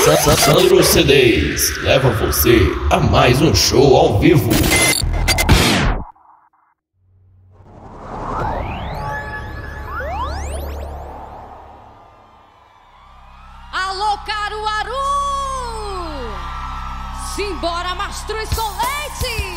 Sandro CDs leva você a mais um show ao vivo. Alô, Caruaru! Simbora, Mastruz com leite!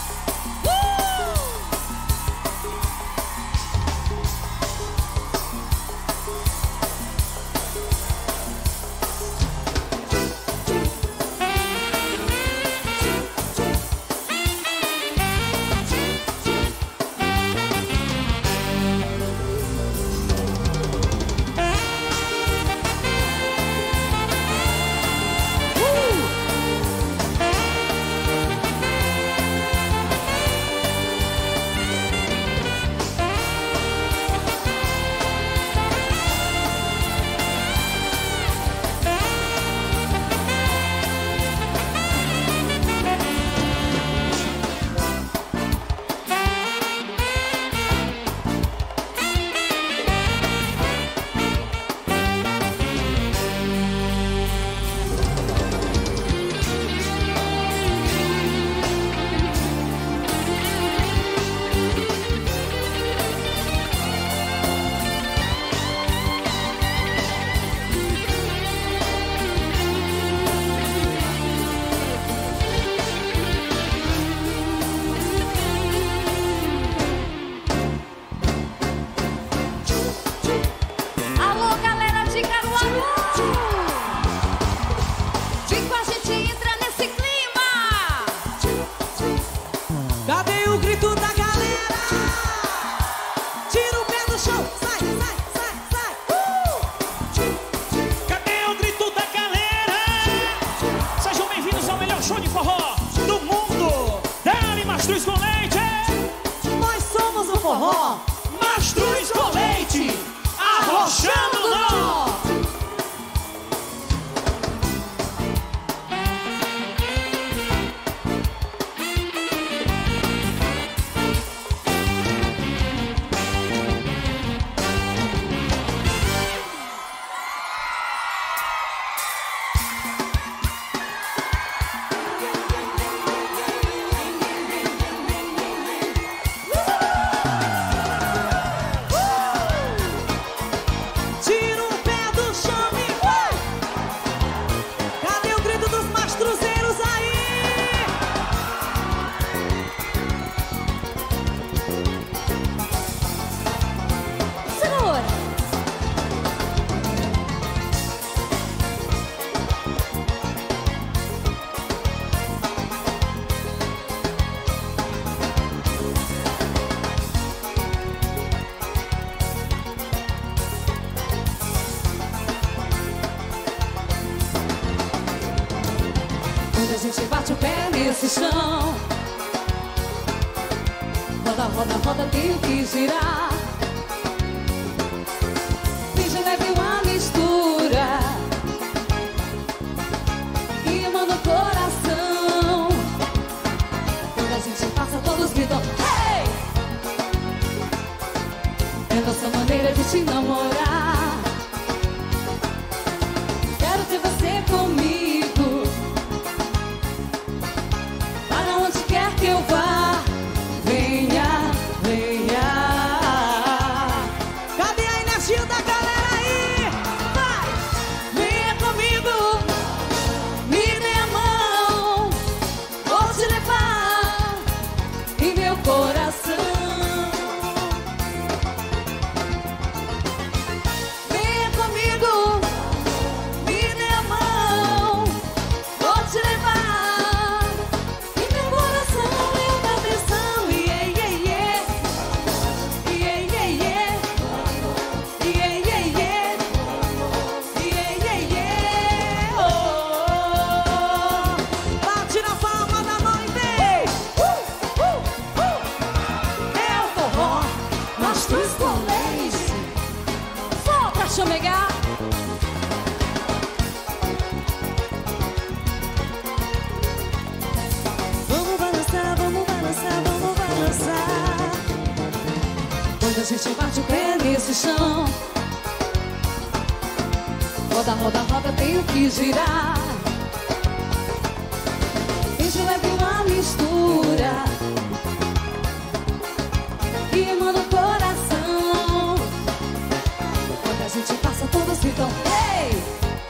Mastruz com leite, arrochando nó. Quando a gente bate o pé nesse chão, roda, roda, roda, tem que girar. Finge leve uma mistura e manda o coração. Quando a gente passa, todos gritam hey! É nossa maneira de te namorar. Quero ter você comigo. Que eu vá, venha, venha. Cadê a energia da galera aí? Vai! Venha comigo, me dê a mão, vou te levar em meu coração. Venha comigo, me dê a mão, vou te levar. Chomegar. Vamos balançar, vamos balançar, vamos balançar. Quando a gente bate o pé nesse chão, roda, roda, roda. tenho que girar. Finge leve uma mistura e manda o coração. Quando a gente passa, todos gritam ei!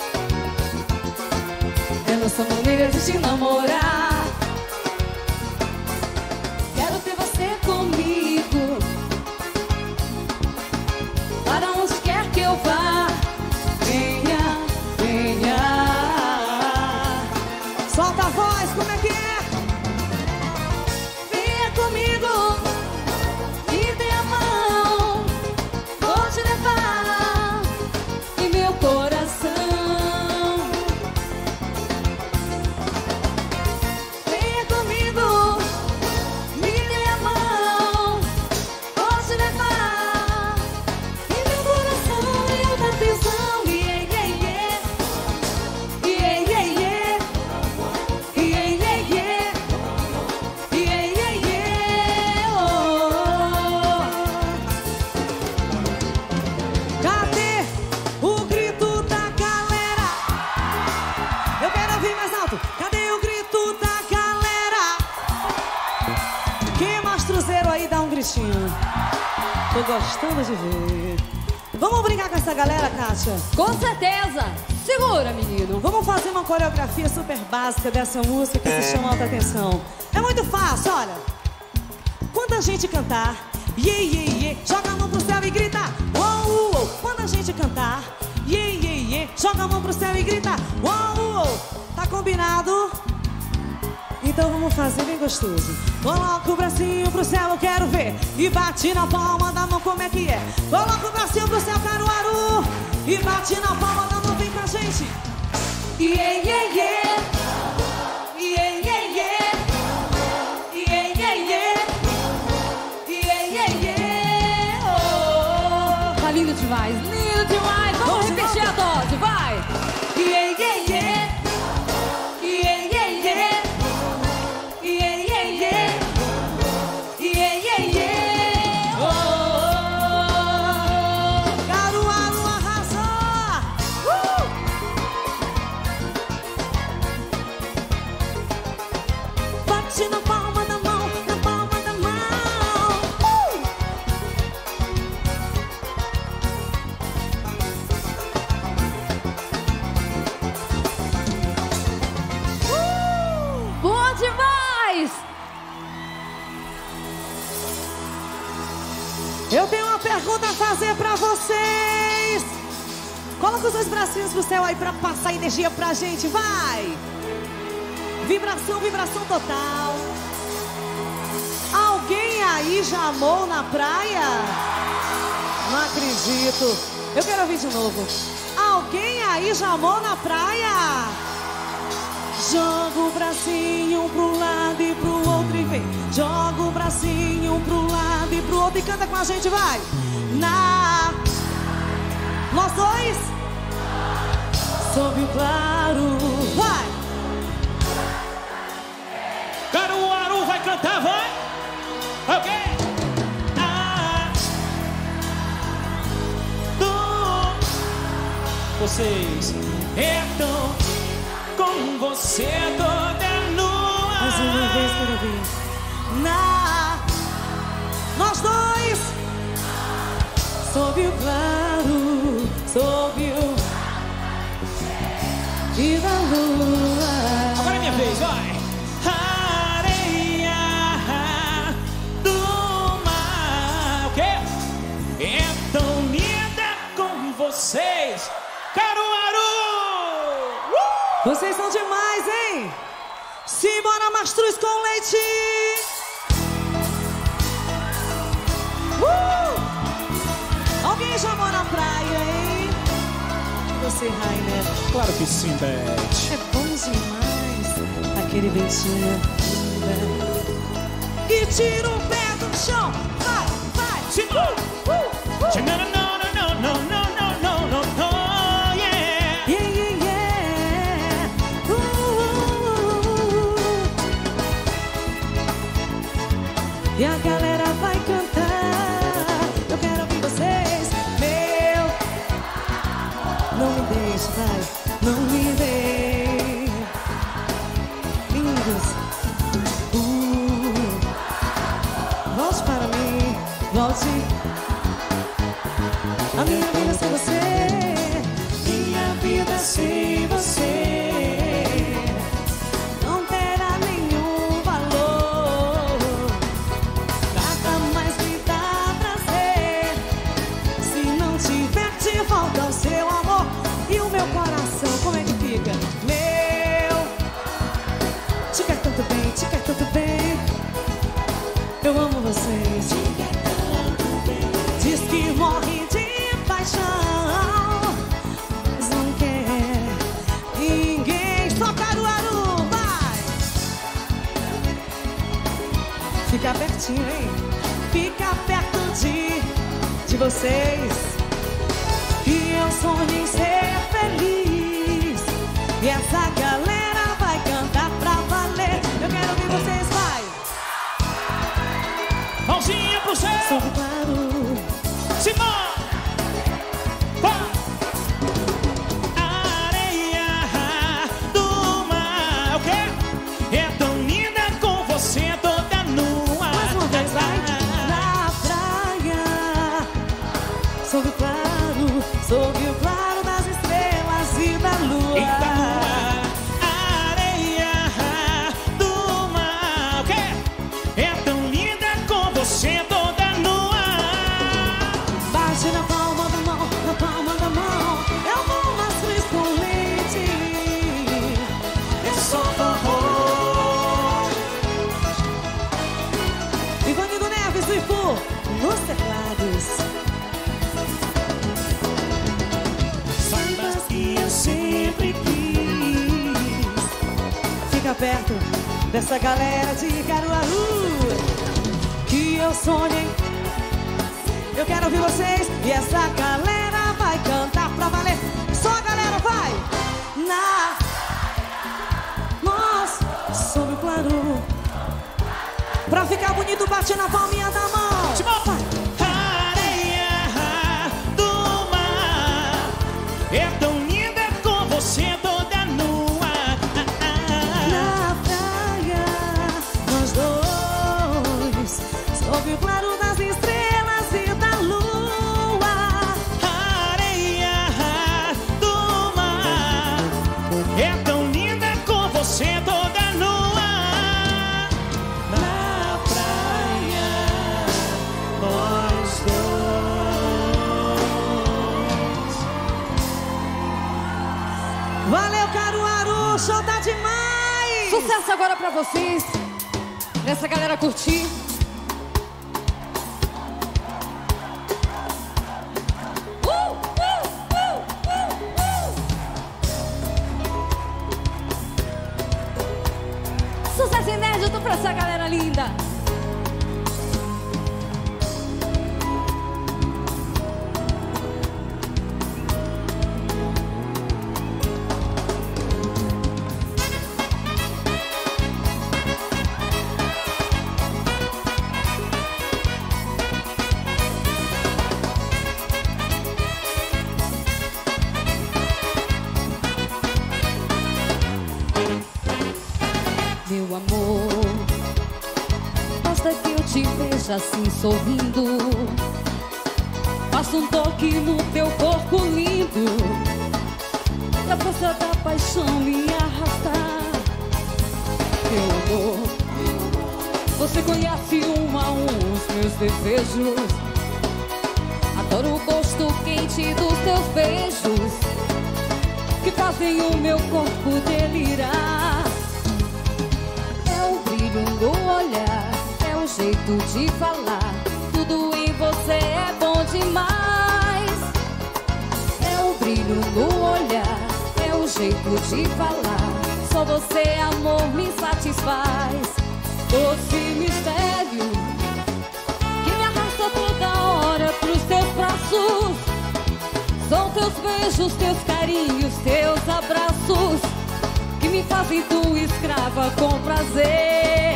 É nossa maneira de te namorar. Quero ter você comigo, para onde quer que eu vá. Venha, venha. Solta a voz, como é que é? Venha comigo, me dê a mão, vou te levar em meu coração. Venha comigo, me dê a mão, vou te levar em meu coração. Eu da atenção, yeah, yeah, yeah. Yeah, yeah, yeah. Yeah, yeah, yeah. Yeah, yeah, yeah. Oh. Cadê o grito da galera? Eu quero ouvir mais alto. Cadê o grito da galera? Quem é mastrozeiro aí dá um gritinho. Tô gostando de ver. Vamos brincar com essa galera, Kátia? Com certeza. Segura, menino. Vamos fazer uma coreografia super básica dessa música que se chama Alta Tensão. É muito fácil, olha. Quando a gente cantar, yeah, yeah, yeah, joga a mão pro céu e grita, uou, uou, uou. Quando a gente cantar, yeah, yeah, yeah, joga a mão pro céu e grita, uou, uou, uou. Tá combinado? Então vamos fazer bem gostoso. Coloca o bracinho pro céu, eu quero ver. E bate na palma da mão, como é que é? Coloca o bracinho pro céu, Caruaru. E bate na palma da mão, vem com a gente. Yeah, yeah, yeah. Yeah, yeah, yeah. Yeah, yeah, yeah. Yeah, yeah, yeah. Oh. Tá lindo demais, lindo demais. Vamos repetir a dose, vai. Yeah, yeah, yeah. Yeah, yeah, yeah. Yeah, yeah, yeah. Yeah, yeah, yeah. Oh. Caruaru arrasou! Bate na palma da mão, na palma da mão. Bom demais! Eu tenho uma pergunta a fazer pra vocês. Coloca os dois bracinhos pro céu aí pra passar energia pra gente, vai! Vibração, vibração total. Alguém aí já amou na praia? Não acredito. Eu quero ouvir de novo. Alguém aí já amou na praia? Joga o bracinho pro lado e pro outro e vem. Joga o bracinho pro lado e pro outro e canta com a gente, vai. Nós dois. Sob o claro, vai. Caruaru vai cantar, vai! Ok! Vocês estão com você toda lua. Mais uma vez, quero ouvir. Nós dois. Sob o claro, sob o e da lua. Agora é minha vez, vai! Areia do mar. O quê? É tão linda com vocês, Caruaru! Vocês são demais, hein? Simbora, mastruz com leite! Alguém chamou na praia, hein? Você, Rainer. Claro que sim, Beth. É bom demais aquele ventinho. E tira o pé do chão. Vai, vai. Yeah. Yeah, yeah, yeah. E a galera vai cantar. Eu quero ouvir vocês. Meu, não me deixe, vai. Não ficar pertinho, hein? Ficar perto de vocês. E eu sonho em ser feliz. E essa galera vai cantar pra valer. Eu quero ouvir vocês, vai! Mãozinha pro céu. Sou claro. Simão. Areia do mar. O quê? É tão linda com você toda nua. Mais uma vez, vai! Na praia. Sob o claro das estrelas e da lua. Eita, areia do mar. O quê? É tão linda com você toda nua. Bate na palma da mão, na palma da mão. Eu vou mais feliz com leite. Eu sou forró. Ivanigo Neves do Ipu, nos teclados. Sambas que eu sempre quis. Fica perto dessa galera de Caruaru que eu sonhei. Eu quero ouvir vocês. E essa galera vai cantar pra valer. Só a galera vai! Nós sob o claro. Pra ficar bonito, bate na palminha da mão. Areia do mar. É tão linda com você toda nua. Na praia, nós dois, sob o claro das estrelas e da lua. Areia do mar. É tão linda com você toda nua. Na praia, nós dois. Valeu, Caruaru, show tá demais! Sucesso agora pra vocês. Pra essa galera curtir. Sucesso inédito pra essa galera linda. Meu amor, basta que eu te veja assim sorrindo. Faça um toque no teu corpo lindo, pra força da paixão me arrastar. Meu amor, você conhece um a um os meus desejos. Adoro o gosto quente dos teus beijos, que fazem o meu corpo delirar. No olhar, é o jeito de falar. Tudo em você é bom demais. É o brilho no olhar, é o jeito de falar. Só você, amor, me satisfaz. Doce mistério que me arrasta toda hora pros teus braços. São teus beijos, teus carinhos, teus abraços que me fazem tua escrava com prazer.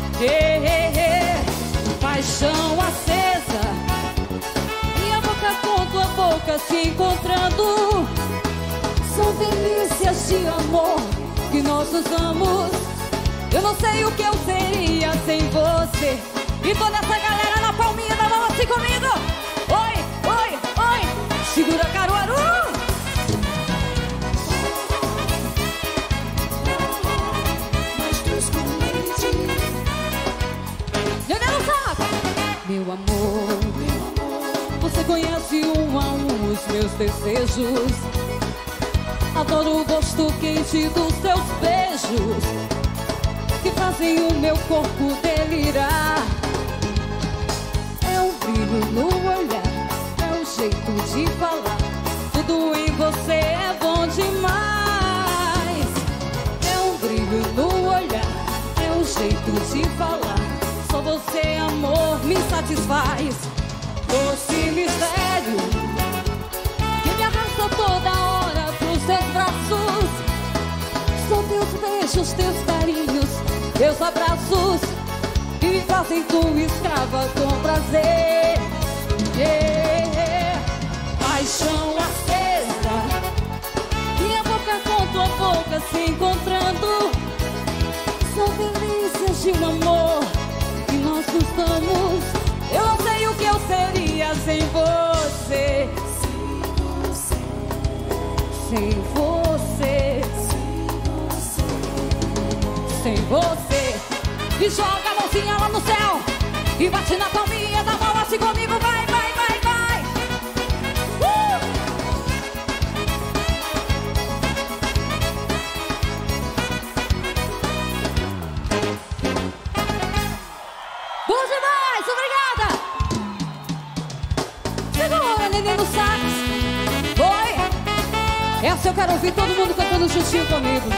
Paixão acesa, minha boca com tua boca se encontrando. São delícias de amor que nós usamos. Eu não sei o que eu seria sem você. E toda essa galera na palminha da mão assim comigo. Oi, oi, oi, segura Caruaru. Meu amor, você conhece um a um os meus desejos. Adoro o gosto quente dos teus beijos, que fazem o meu corpo delirar. É um brilho no olhar, é o jeito de falar. Tudo em você é bom demais. É um brilho no olhar, é o jeito de falar. Só você satisfaz. Doce mistério que me arrasta toda hora pros teus braços. São teus beijos, teus carinhos, teus abraços que me fazem tua escrava com prazer. Paixão acesa, minha boca com tua boca se encontrando. São delícias de um amor que nós nos damos. Eu não sei o que eu seria sem você. Sem você. Sem você. E joga a mãozinha lá no céu e bate na palminha da mão assim comigo. Vai, vai, vai, vai. Bom demais, obrigada. Segura, neném no sax. Oi. Essa eu quero ouvir todo mundo cantando juntinho comigo.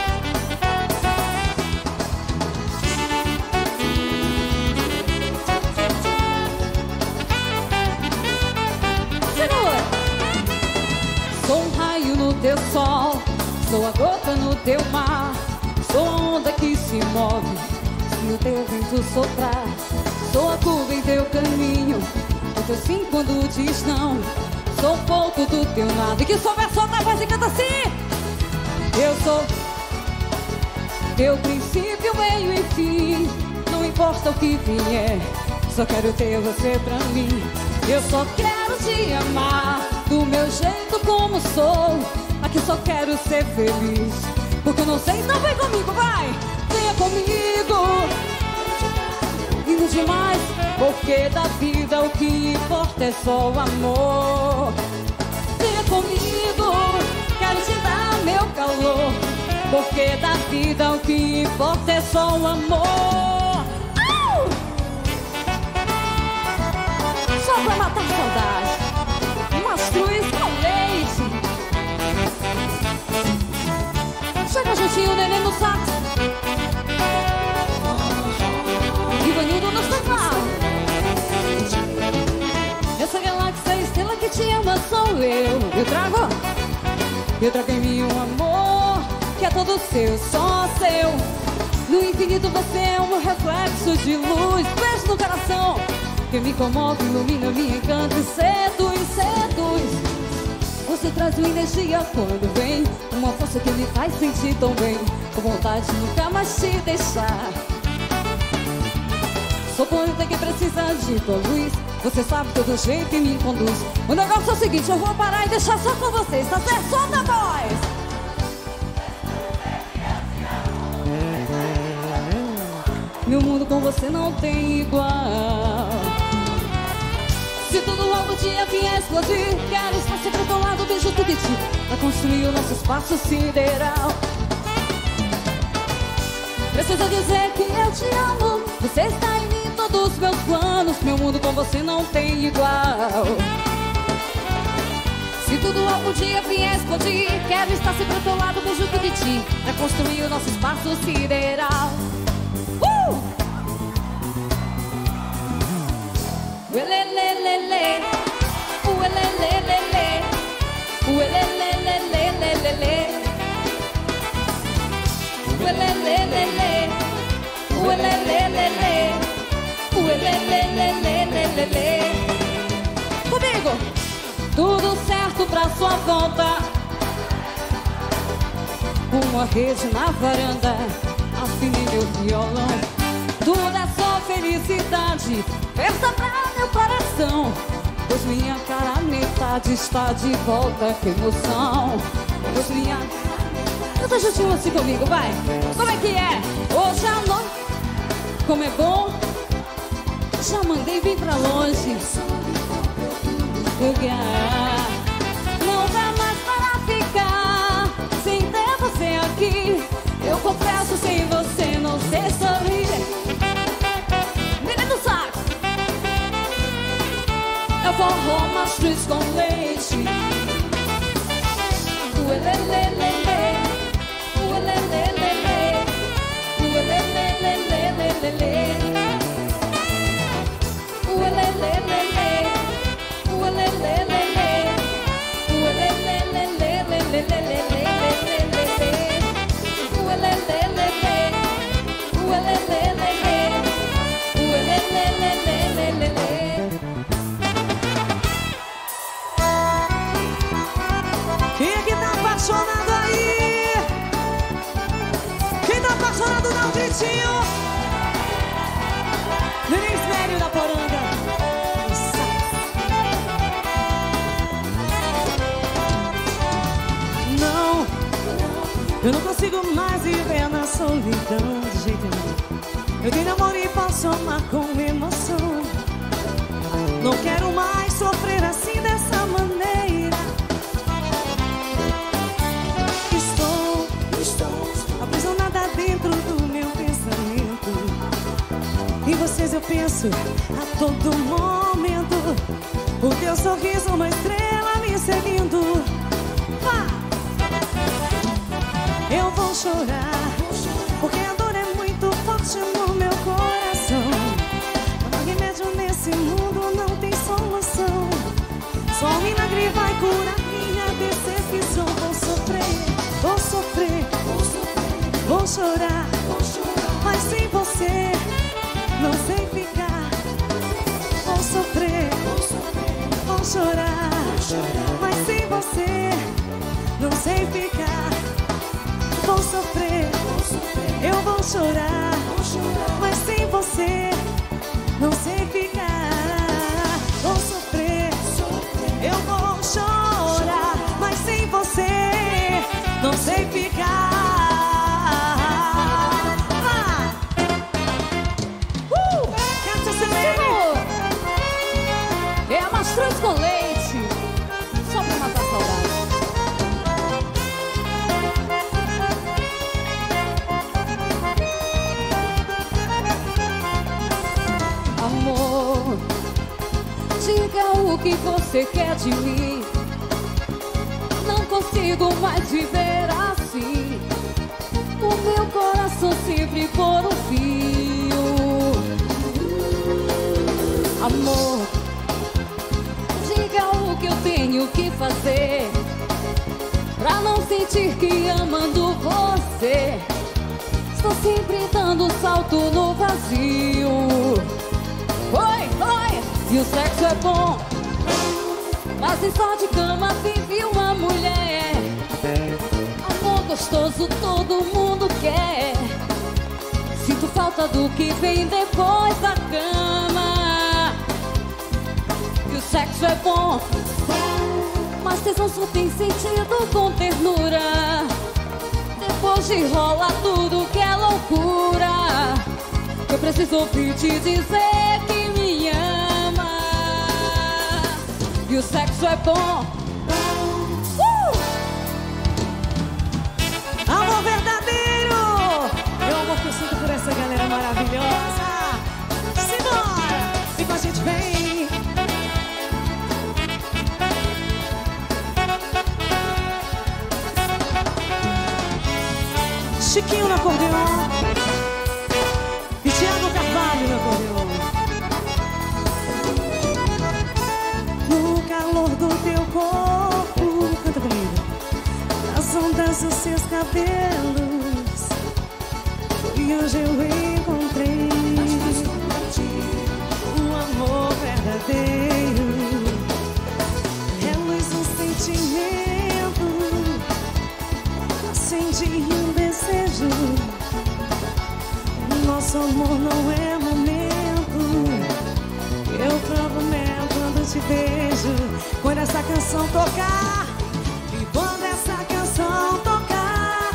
Sou um raio no teu sol, sou a gota no teu mar, sou a onda que se move se o teu vento soprar. Sou a curva em teu caminho, o teu sim quando diz não. Sou um pouco do teu nada e que souber soltar a voz e canta assim. Eu sou teu princípio, meio e fim. Não importa o que vier, só quero ter você pra mim. Eu só quero te amar do meu jeito como sou. Aqui só quero ser feliz, porque eu não sei, então vem comigo, vai. Venha comigo. Lindo demais, porque da vida o que importa é só o amor. Venha comigo, quero te dar meu calor, porque da vida o que importa é só o amor. Só pra matar saudade, umas cruz com leite. Chega juntinho, neném no sax. Ivanildo nos teclados. Essa galáxia, estrela que te ama sou eu. Eu trago em mim um amor que é todo seu, só seu. No infinito você é um reflexo de luz. Beijo no coração que me comove, ilumina, me encanta e seduz, seduz. Você traz uma energia quando vem, uma força que me faz sentir tão bem, com vontade de nunca mais te deixar. Sou planta que precisa de tua luz, você sabe todo jeito e me conduz. O negócio é o seguinte, eu vou parar e deixar só com vocês, tá certo? Solta a voz! Meu mundo com você não tem igual. Se tudo algum dia vier explodir, quero estar sempre do lado, beijo tudo de ti, pra construir o nosso espaço sideral. Preciso dizer que eu te amo, você está em mim, todos os meus planos. Meu mundo com você não tem igual. Se tudo algum dia vier explodir, quero estar sempre do teu lado, beijo tudo de ti, pra construir o nosso espaço sideral. Uelelelele, uelelelele, uelelelelelele, uelelelele, uelelelele, uelelelelelele. Comigo! Tudo certo pra sua volta, uma rede na varanda, afinei meu violão. Tudo é só felicidade, festa pra meu coração, pois minha cara metade está de volta, que emoção. Pois minha... Canta juntinho assim comigo, vai. Como é que é? Hoje à noite, como é bom, já mandei vir pra longe. Lugar não dá mais para ficar sem ter você aqui. Eu confesso, sem você não sei sorrir. Menino sax, eu forró mastruz com leite. Uelelelele, uelelelele, uelelelelelele, uelelelele. Eu não consigo mais viver na solidão de jeito nenhum. Eu tenho amor e posso amar com emoção. Não quero mais sofrer assim dessa maneira. Estou aprisionada dentro do meu pensamento. Em vocês eu penso a todo momento. O teu sorriso, uma estrela me seguindo. Eu vou chorar, porque a dor é muito forte no meu coração. Não há remédio nesse mundo, não tem solução. Só um milagre vai curar minha decepção. Vou sofrer, vou chorar, mas sem você não sei ficar. Vou sofrer, vou chorar, mas sem você não sei ficar. Vou sofrer, eu vou chorar, mas sem você não sei ficar. Vou sofrer, eu vou chorar, mas sem você não sei ficar. Cátia Celeste é a mastruz com leite, só pra matar a saudade. Amor, diga o que você quer de mim. Não consigo mais viver assim. O meu coração sempre por um fio. Amor, diga o que eu tenho que fazer pra não sentir que amando você estou sempre dando salto no vazio. Oi, e o sexo é bom, mas em só de cama vive uma mulher. Amor gostoso todo mundo quer. Sinto falta do que vem depois da cama. E o sexo é bom, mas tesão só tem sentido com ternura. Depois de rola tudo que é loucura. Eu preciso ouvir te dizer que me ama. E o sexo é bom. Amor verdadeiro, é o amor que eu sinto por essa galera maravilhosa. Simbora, e com a gente vem. Chiquinho no acordeon e Thiago Carvalho no acordeon. No calor do teu corpo, canta comigo, as ondas dos seus cabelos, e hoje eu encontrei um amor verdadeiro. É luz um sentimento, acendi um desejo. Nosso amor não é momento. Eu prometo quando te beijo. Quando essa canção tocar, e quando essa canção tocar,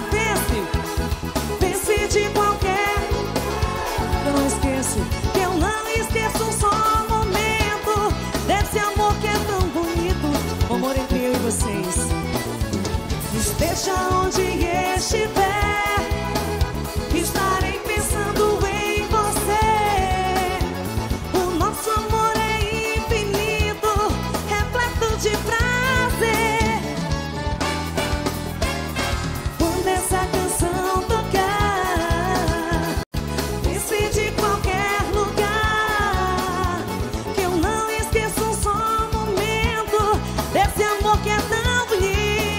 pense de qualquer. Eu não esqueço, que eu não esqueço só um momento desse amor que é tão bonito. O amor entre eu e vocês. Esteja onde estiver, estarei pensando em você. O nosso amor é infinito, repleto de prazer. Quando essa canção tocar, pense de qualquer lugar, que eu não esqueço só um momento desse amor que é tão bonito.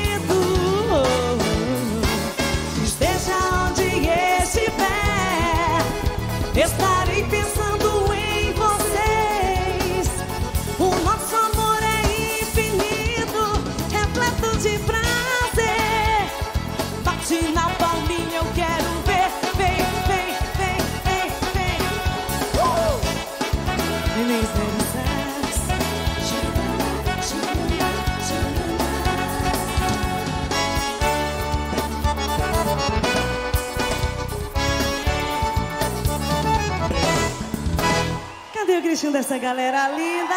Esteja onde estiver, estarei pensando em vocês. O nosso amor é infinito, repleto de prazer. Bate na palminha, eu quero ver. Vem, vem, vem, vem, vem. Vem, gritinho dessa galera linda.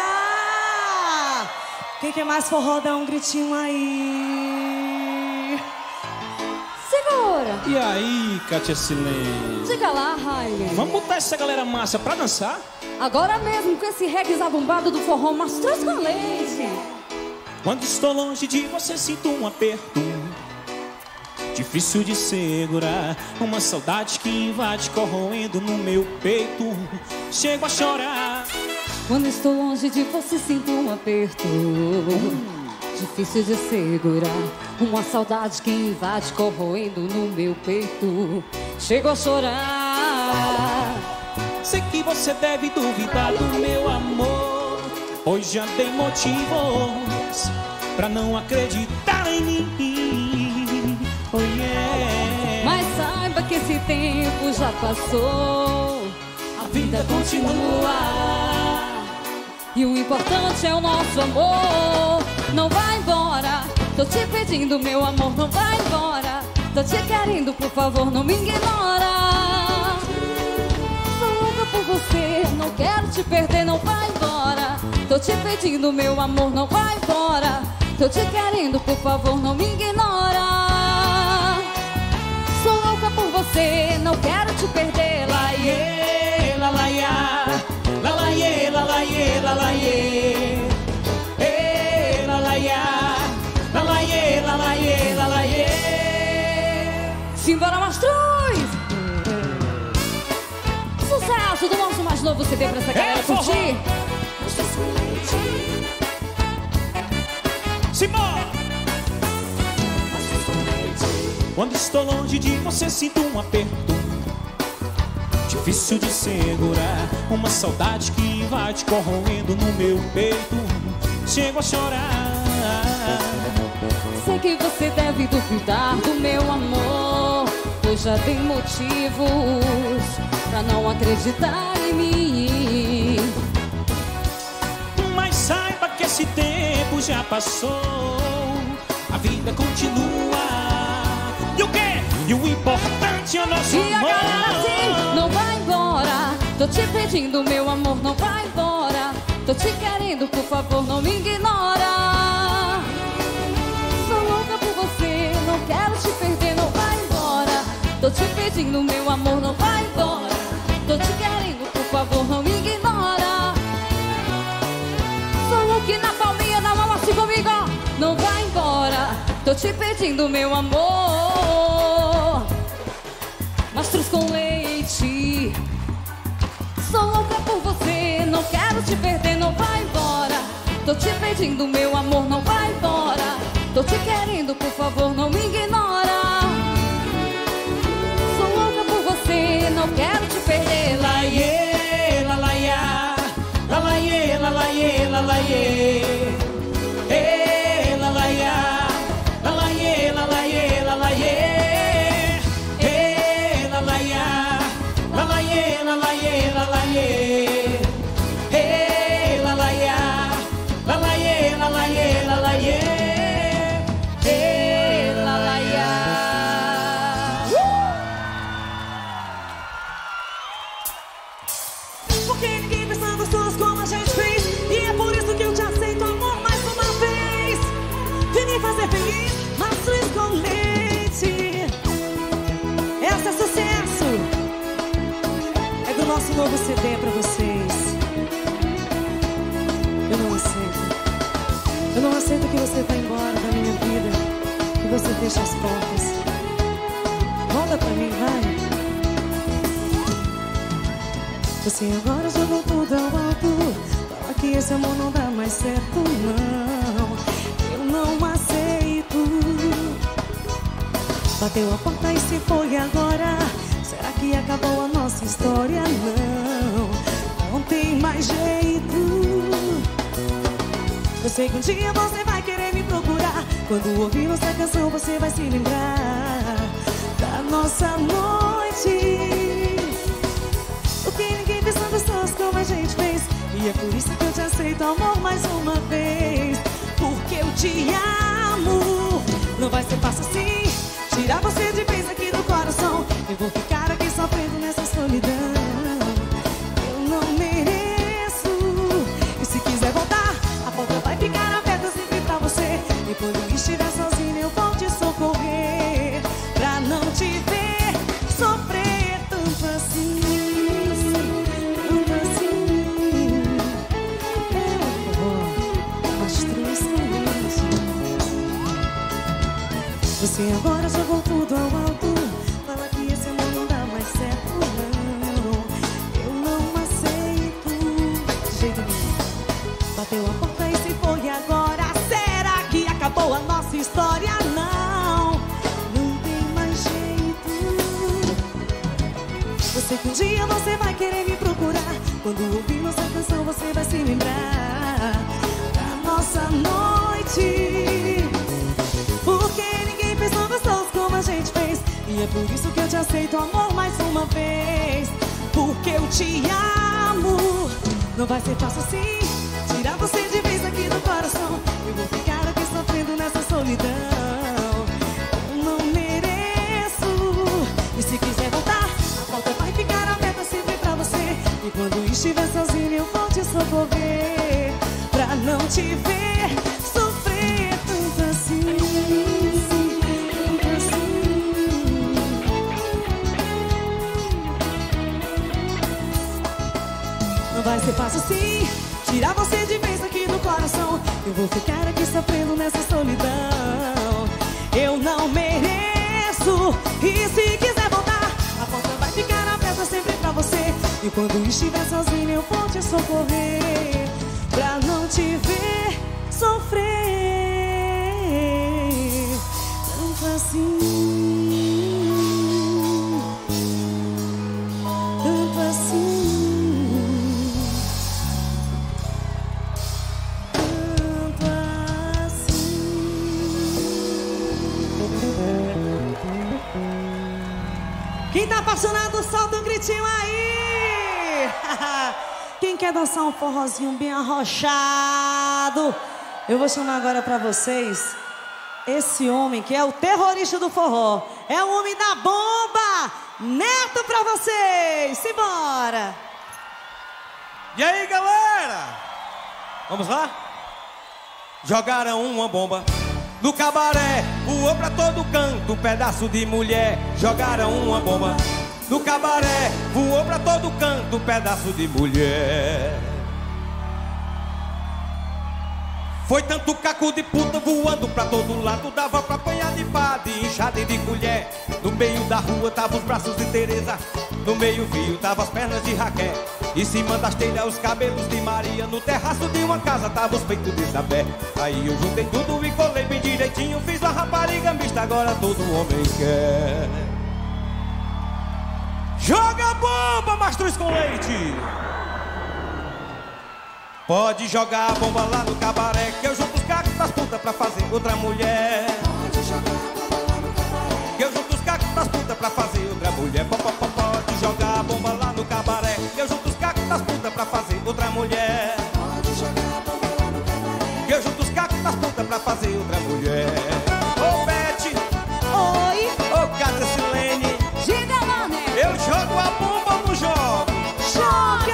Quem quer mais forró, dá um gritinho aí. Segura. E aí, Kátia Silene? Diga lá, Raile. Vamos botar essa galera massa pra dançar? Agora mesmo com esse reggae zabumbado do forró, mas traz com leite. Quando estou longe de você sinto um aperto, difícil de segurar, uma saudade que invade corroendo no meu peito, chego a chorar. Quando estou longe de você sinto um aperto, difícil de segurar, uma saudade que invade corroendo no meu peito, chego a chorar. Sei que você deve duvidar do meu amor, pois já tem motivos pra não acreditar em mim. Oh yeah. Mas saiba que esse tempo já passou, a vida continua, e o importante é o nosso amor. Não vai embora, tô te pedindo, meu amor, não vai embora. Tô te querendo, por favor, não me ignora. Sou louca por você, não quero te perder, não vai embora. Tô te pedindo, meu amor, não vai embora. Tô te querendo, por favor, não me ignora. Sou louca por você, não quero te perder. Lá, Yeah, la la ya, la la ye, la la ye, la la ye. Eh, la la ya, la la ye, la la ye, la la ye. Simbora, Mastruz! Sucesso do nosso mais novo CD pra essa galera curtir. Simbora! Quando estou longe de você sinto um aperto, difícil de segurar, uma saudade que invade corroendo no meu peito, chego a chorar. Sei que você deve duvidar do meu amor, pois já tem motivos pra não acreditar em mim. Mas saiba que esse tempo já passou, a vida continua. E o quê? E o importante é o nosso E a amor. galera assim, não vai embora. Tô te pedindo, meu amor, não vai embora. Tô te querendo, por favor, não me ignora. Sou louca por você, não quero te perder, não vai embora. Tô te pedindo, meu amor, não vai embora. Tô te querendo, por favor, não me ignora. Sou louca na palminha da mão assim comigo, ó. Não vai embora. Tô te pedindo, meu amor. Mastruz com leite. Sou louca por você, não quero te perder, não vai embora. Tô te pedindo, meu amor, não vai embora. Tô te querendo, por favor, não me ignora. Sou louca por você, não quero te perder. La ye, la la ya, la la ye, la la ye, la la ye. Eh, la la ya, la la ye, la la ye, la la ye. Eh, la la ya, la la ye, la la ye, la la ye. Eh, la la ya, la la ye, la la ye, la la ye. Eh, la la ya. Porque ninguém fez tantas coisas como a gente fez, e é por isso que eu te aceito, amor, mais uma vez. Vem me fazer feliz, Mastruz com leite. Esse é sucesso, é do nosso novo CD pra vocês. Eu não aceito que você vá embora da minha vida, que você feche as portas. Volta pra mim, vai. Você agora jogou tudo ao alto, fala que esse amor não dá mais certo, não. Eu não aceito. Bateu a porta e se foi agora. Será que acabou a nossa história? Não tem mais jeito. Eu sei que um dia você vai querer me procurar. Quando ouvir nossa canção você vai se lembrar da nossa noite. Porque ninguém fez tantas coisas como a gente fez, e é por isso que eu te aceito, amor, mais uma vez. Porque eu te amo. Não vai ser fácil assim tirar você de vez aqui do coração. Eu vou ficar aqui sofrendo nessa solidão. Eu não mereço. sei que um dia você vai querer me procurar. Quando ouvir nossa canção você vai se lembrar da nossa noite, porque ninguém fez tão gostoso como a gente fez. E é por isso que eu te aceito, amor, mais uma vez. Porque eu te amo. Não vai ser fácil assim tirar você de vez aqui do coração. Eu vou ficar aqui sofrendo nessa solidão. Eu não mereço. E se quiser voltar, a porta vai ficar aberta sempre pra você. E quando estiver sozinho eu vou te socorrer, pra não te ver sofrer tanto assim, tanto assim. Não vai ser fácil assim tirar você de vez aqui do coração. Eu vou ficar aqui sofrendo nessa solidão. Eu não mereço. E se quiser voltar, a porta vai ficar aberta sempre pra você. E quando estiver sozinho eu vou te socorrer, pra não te ver sofrer tanto assim, tanto assim. Quem tá apaixonado, solta um gritinho aí! Quem quer dançar um forrozinho bem arrochado? Eu vou chamar agora pra vocês esse homem que é o terrorista do forró. É o homem da bomba! Neto pra vocês! Simbora! E aí, galera? Vamos lá? Jogaram uma bomba no cabaré, voou pra todo canto, pedaço de mulher. Jogaram uma bomba no cabaré, voou pra todo canto, pedaço de mulher. Foi tanto caco de puta voando pra todo lado, dava pra apanhar de pá, de enxada e de colher. No meio da rua tava os braços de Teresa, no meio fio tava as pernas de Raquel. Em cima das telhas os cabelos de Maria, no terraço de uma casa tava os peitos de Isabel. Aí eu juntei tudo e colei bem direitinho, fiz uma rapariga mista, agora todo homem quer. Joga a bomba, mastruz com leite! Pode jogar a bomba lá no cabaré, que eu junto os cacos das putas pra fazer outra mulher. Pode jogar a bomba lá no cabaré, que eu junto os cacos das putas pra fazer outra mulher. Pode jogar a bomba lá no cabaré, que eu junto os cacos das putas pra fazer outra mulher. Pode jogar a bomba lá no cabaré, que eu junto os cacos das putas pra fazer outra mulher. Ô Beth, Oi! ô Cátia Silene, Diga lá, né? eu jogo a bomba ou não jogo? Joga!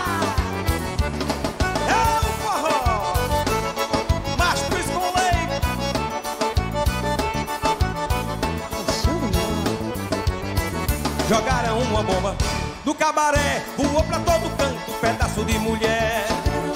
Jogaram uma bomba no cabaré, voou pra todo canto, pedaço de mulher.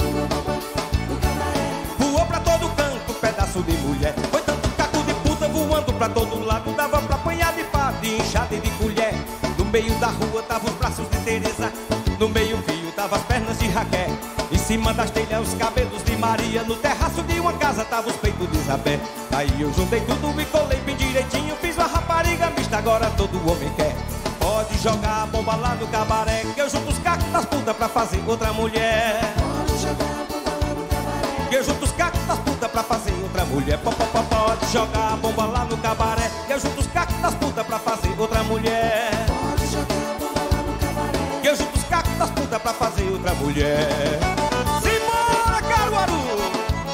Voou pra todo canto, pedaço de mulher. Foi tanto caco de puta voando pra todo lado, dava pra apanhar de pá, de enxada e de colher. No meio da rua tava os braços de Teresa, no meio fio tava as pernas de Raquel. Em cima das telhas os cabelos de Maria, no terraço de uma casa tava os peitos de Isabel. Aí eu juntei tudo e colei bem direitinho, fiz uma rapariga mista, agora todo homem quer. Pode jogar a bomba lá no cabaré, que eu junto os cacos das putas pra fazer outra mulher. Pode jogar a bomba lá no cabaré, que eu junto os cacos das putas pra fazer outra mulher. Pode jogar a bomba lá no cabaré, que eu junto os cacos das putas pra fazer outra mulher. Pode jogar a bomba lá no cabaré, que eu junto os cacos das putas pra fazer outra mulher. Simbora, Caruaru!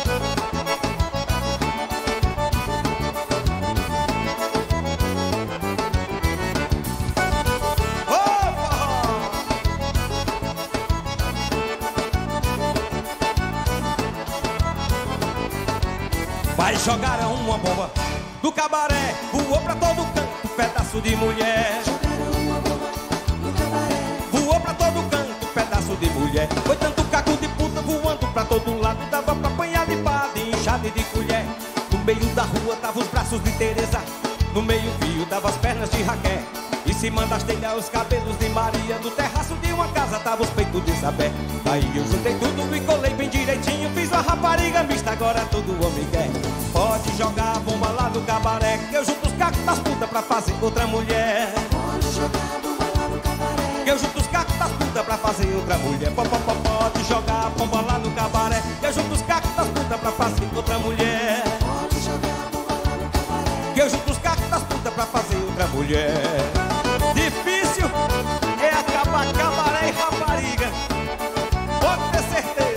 Vai, jogaram uma bomba do cabaré, voou pra todo canto, pedaço de mulher. Jogaram uma bomba do cabaré, voou pra todo canto, pedaço de mulher. Foi tanto caco de puta voando pra todo lado, dava pra apanhar de pá, de enxada e de colher. No meio da rua tava os braços de Teresa, no meio fio tava as pernas de Raquel. Em cima das telhas os cabelos de Maria, no terraço de uma casa tava os peitos de Isabel. Aí eu juntei tudo e colei bem direitinho, fiz uma rapariga mista, agora todo homem quer. Pode jogar a bomba lá no cabaré, que eu junto os cacos das putas pra fazer outra mulher. Pode jogar a bomba lá no cabaré, que eu pra fazer outra mulher. Pode jogar a bomba lá no cabaré, que eu junto os cacos das putas pra fazer outra mulher. Pode jogar a bomba lá no cabaré, Que eu junto os cacos das putas pra fazer outra mulher. Difícil é acabar cabaré e rapariga, pode ter certeza.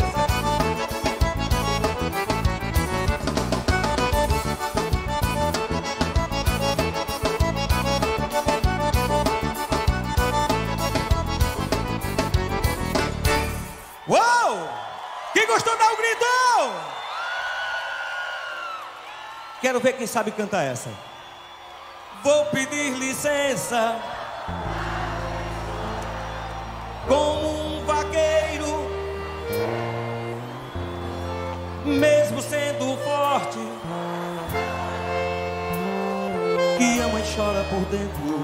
Uou! Quem gostou, dá um grito! Quero ver quem sabe cantar essa. Vou pedir licença, como um vaqueiro, mesmo sendo forte, que ama e chora por dentro.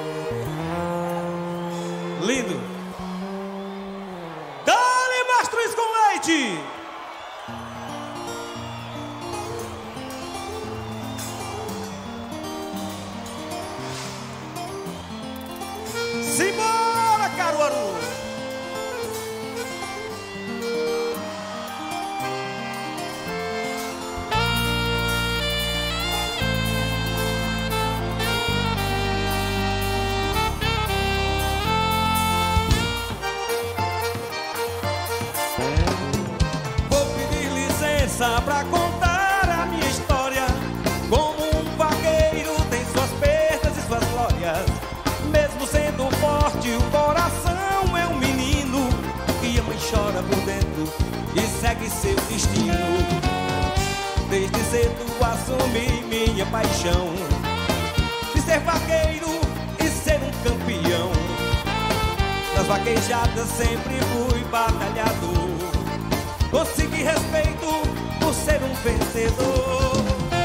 Lindo. Dale, Mastruz com leite. Simbora, Caruaru! Vou pedir licença pra contar a minha história. Como um vaqueiro tem suas perdas e suas glórias. Mesmo sendo forte, o coração é um menino que ama e chora por dentro e segue seu destino. Desde cedo assumi minha paixão de ser vaqueiro e ser um campeão. Nas vaquejadas sempre fui batalhador. Consegui respeito por ser um vencedor.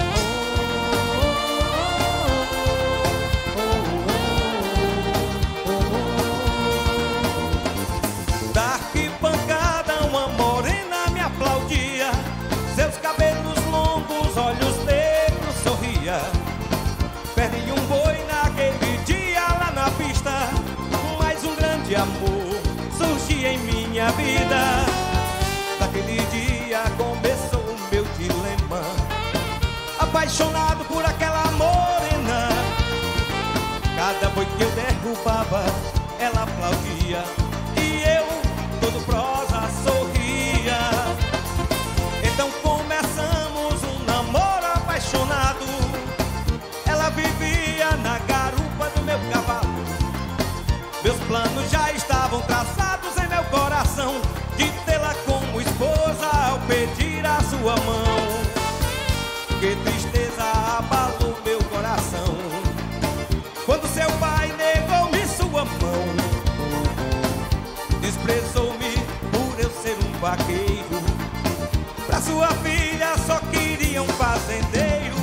Da arquibancada uma morena me aplaudia, seus cabelos longos, olhos negros sorria. Perdi um boi naquele dia lá na pista, mas um grande amor surgia em minha vida. Naquele dia começou o meu dilema, apaixonado por aquela morena. Cada boi que eu derrubava, ela aplaudia e eu, todo prosa, sorria. Então começamos um namoro apaixonado. Ela vivia na garupa do meu cavalo. Meus planos já estavam traçados em meu coração, de tê-la como esposa ao pedir a sua mão. Que tristeza abalou meu coração quando seu pai negou-me sua mão. Desprezou-me por eu ser um vaqueiro. Pra sua filha só queria um fazendeiro.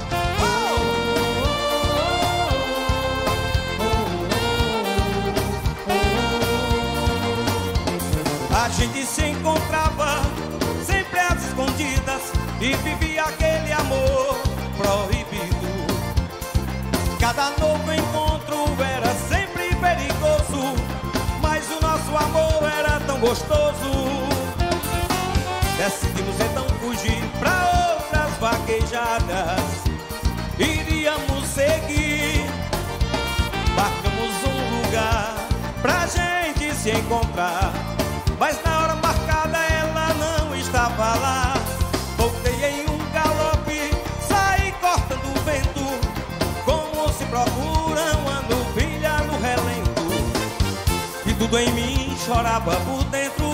A gente se encontrava sempre às escondidas e vivia aquele amor proibido. Cada novo encontro era sempre perigoso, mas o nosso amor era tão gostoso. Decidimos então fugir pra outras vaquejadas. Iríamos seguir, marcamos um lugar pra gente se encontrar, mas na hora marcada ela não estava lá. Voltei em um galope, saí cortando o vento, como se procura uma novilha no relento. E tudo em mim chorava por dentro,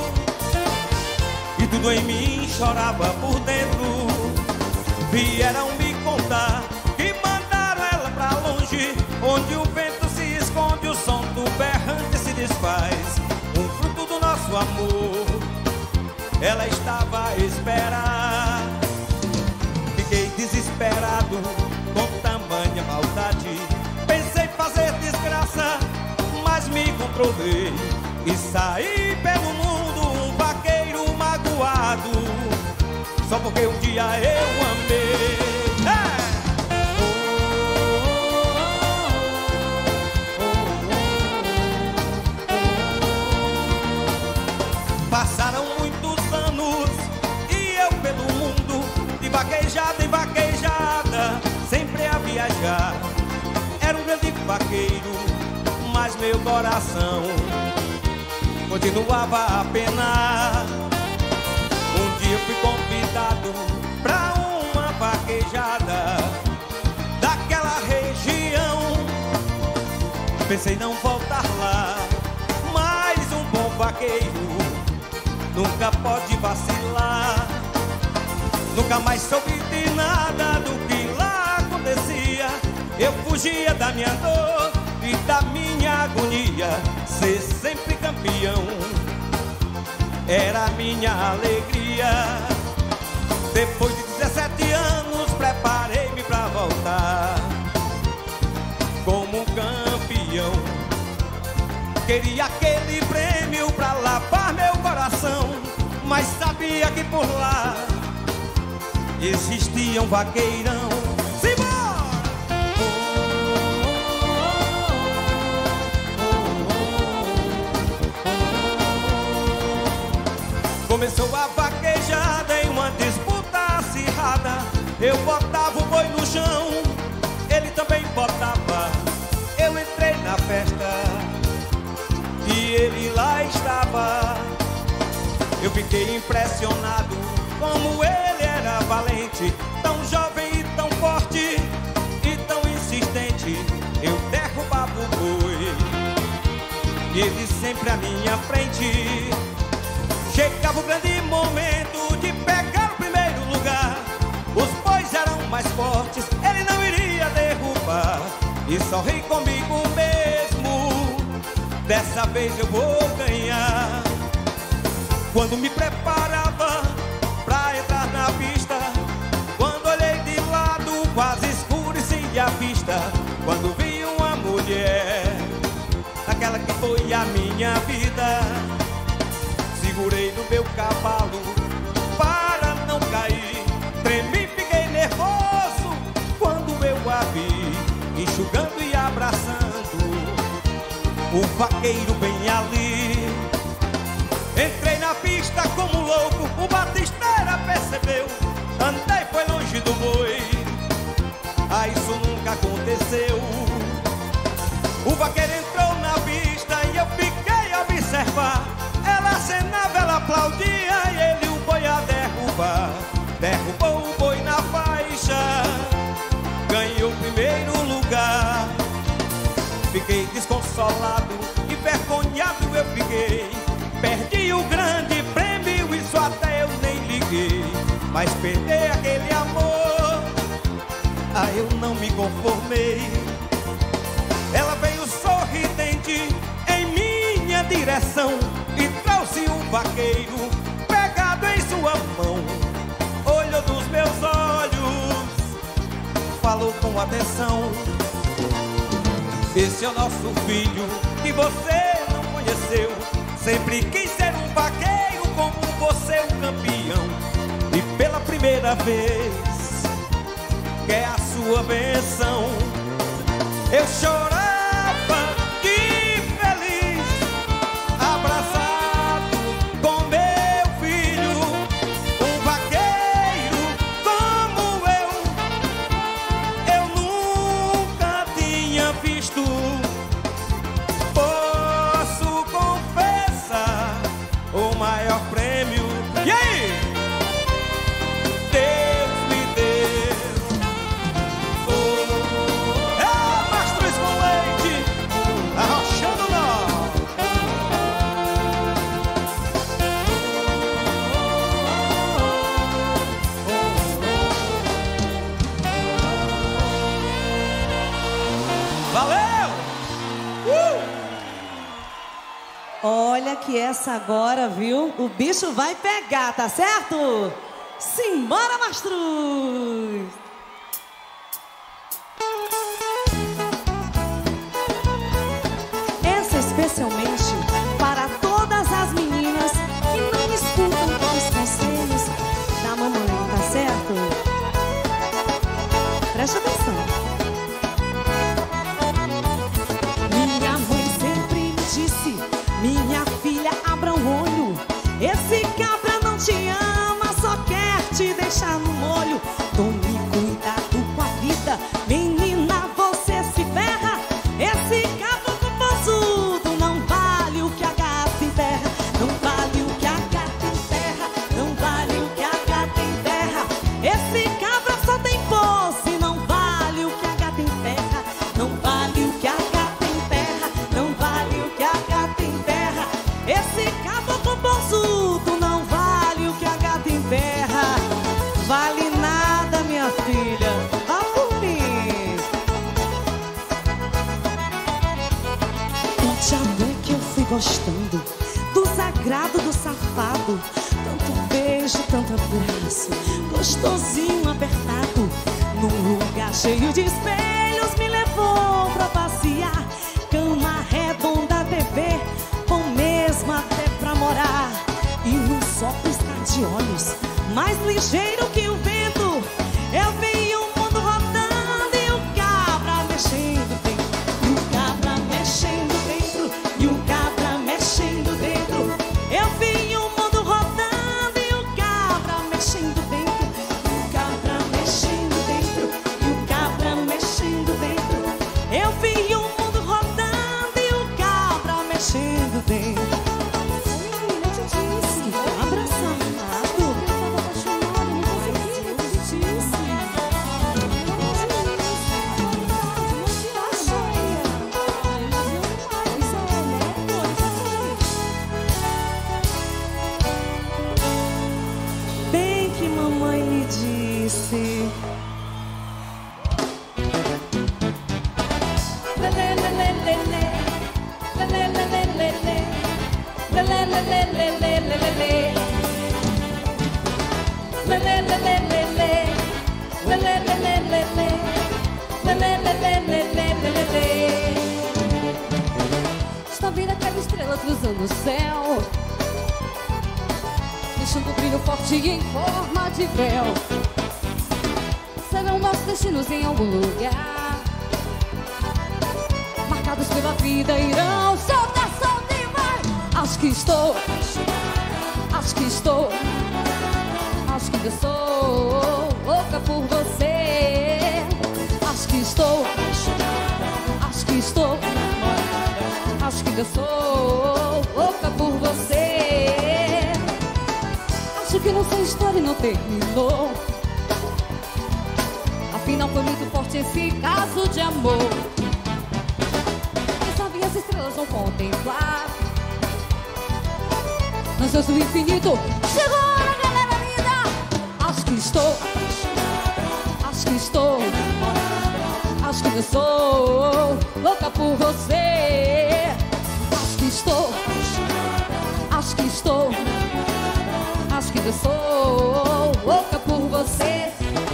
e tudo em mim chorava por dentro. Vieram me contar que mandaram ela pra longe, onde o vento se esconde, o som do berrante se desfaz. Um fruto do nosso amor, ela estava a esperar. Fiquei desesperado com tamanha maldade. Pensei fazer desgraça, mas me controlei e saí pelo mundo um vaqueiro magoado, só porque um dia eu amei. mas meu coração continuava a penar. Um dia fui convidado pra uma vaquejada daquela região. Pensei não voltar lá, mas um bom vaqueiro nunca pode vacilar. Nunca mais soube de nada do que lá acontecia. Eu fugia da minha dor e da minha agonia. Ser sempre campeão era minha alegria. Depois de 17 anos preparei-me pra voltar como um campeão. Queria aquele prêmio pra lavar meu coração, mas sabia que por lá existia um vaqueirão. Simbora! Começou a vaquejada em uma disputa acirrada. Eu botava o boi no chão, ele também botava. Eu entrei na festa e ele lá estava. Eu fiquei impressionado como ele era valente, tão jovem e tão forte e tão insistente. Eu derrubava o boi e ele sempre à minha frente. Chegava o grande momento de pegar o primeiro lugar. Os bois eram mais fortes, ele não iria derrubar. E sorri comigo mesmo, dessa vez eu vou ganhar. Quando me preparava pra entrar na pista, quando olhei de lado quase escurecia a vista. Quando vi uma mulher, aquela que foi a minha vida, segurei no meu cavalo para não cair. Tremi, fiquei nervoso quando eu a vi, enxugando e abraçando o vaqueiro bem ali. Entrei na pista como louco, o batisteira percebeu. Andei, foi longe do boi, isso nunca aconteceu. O vaqueiro entrou na pista e eu fiquei a observar. Ela acenava, ela aplaudia e ele o boi a derrubar. Derrubou o boi na faixa, ganhou o primeiro lugar. Fiquei desconsolado, envergonhado eu fiquei. Perdi o grande prêmio, isso até eu nem liguei. Mas perder aquele amor, eu não me conformei. Ela veio sorridente em minha direção e trouxe um vaqueiro pegado em sua mão. Olhou nos meus olhos, falou com atenção: esse é o nosso filho que você não conheceu. Sempre quis ser um vaqueiro como você, um campeão. E pela primeira vez quer a sua bênção. Eu chorava de feliz, abraçado com meu filho, um vaqueiro como eu nunca tinha visto. Posso confessar, o maior prêmio, e aí? Deus me deu. Mastruz com leite, arrochando nó. Valeu! Olha que essa agora, viu? O bicho vai pegar, tá certo? Simbora, Mastruz! Essa especialmente para todas as meninas que não escutam os conselhos da mamãe, tá certo? Preste atenção. Minha mãe sempre me disse: minha filha, abra o olho. Esse cabra não te ama, só quer te deixar no molho. Tome Já vê que eu fui gostando do sagrado, do safado. Tanto beijo, tanto abraço, gostosinho apertado. Num lugar cheio de espelhos me levou pra passear. Cama redonda, TV, bom mesmo até pra morar. E num só piscar de olhos, mais ligeiro que o vento, eu vi o mundo rodando e o cabra mexendo dentro. E o cabra mexendo dentro, e o cabra mexendo dentro. Eu vi o mundo rodando e o cabra mexendo dentro. E o cabra mexendo dentro, e o cabra mexendo dentro. Eu vi o mundo rodando e o cabra mexendo dentro. Bem que mamãe me disse. Está vendo aquela estrela cruzando o céu, deixando um brilho forte em forma de véu. Serão nossos destinos em algum lugar, marcados pela vida, irão soltar, solta e vai. Acho que estou, acho que estou, acho que eu sou louca por você. Acho que estou, acho que estou, acho que eu sou louca por você. Acho que nossa história não terminou, afinal foi muito forte esse caso de amor. Quem sabe as estrelas vão contemplar nos céus do infinito. Chegou a hora, galera linda. Acho que estou, acho que estou, acho que eu sou louca por você. Acho que estou, acho que estou, acho que eu sou louca por você.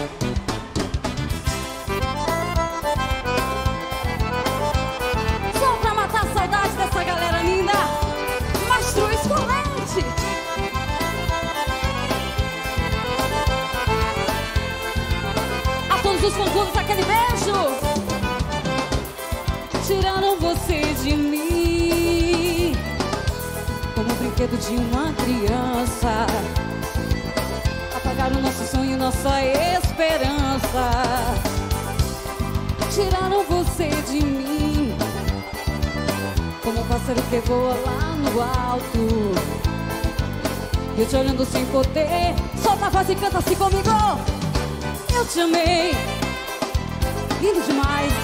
Só pra matar a saudade dessa galera linda, Mastro Escolete. A todos os fã-clubes, aquele beijo. Tiraram você de mim como um brinquedo de uma criança, apagaram nosso sonho, nossa esperança. Tiraram você de mim como um pássaro que voa lá no alto, eu te olhando sem poder. Solta a voz e canta assim comigo. Eu te amei, lindo demais,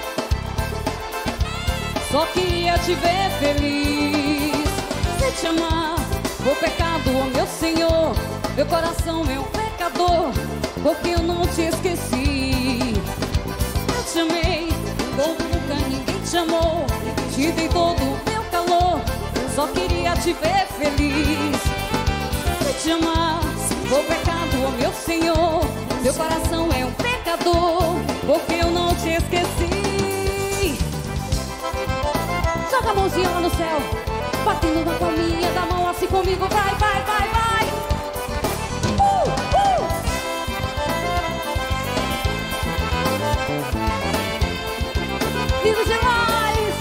só queria te ver feliz. Se te amar, o pecado, oh meu Senhor, meu coração é um pecador, porque eu não te esqueci. Eu te amei, como nunca ninguém te amou, te dei todo o meu calor, só queria te ver feliz. Se te amar, o pecado, oh meu Senhor, meu coração é um pecador, porque eu não te esqueci. Joga a mãozinha lá no céu, batendo na palminha da mão assim comigo. Vai, vai, vai, vai. Lindo demais.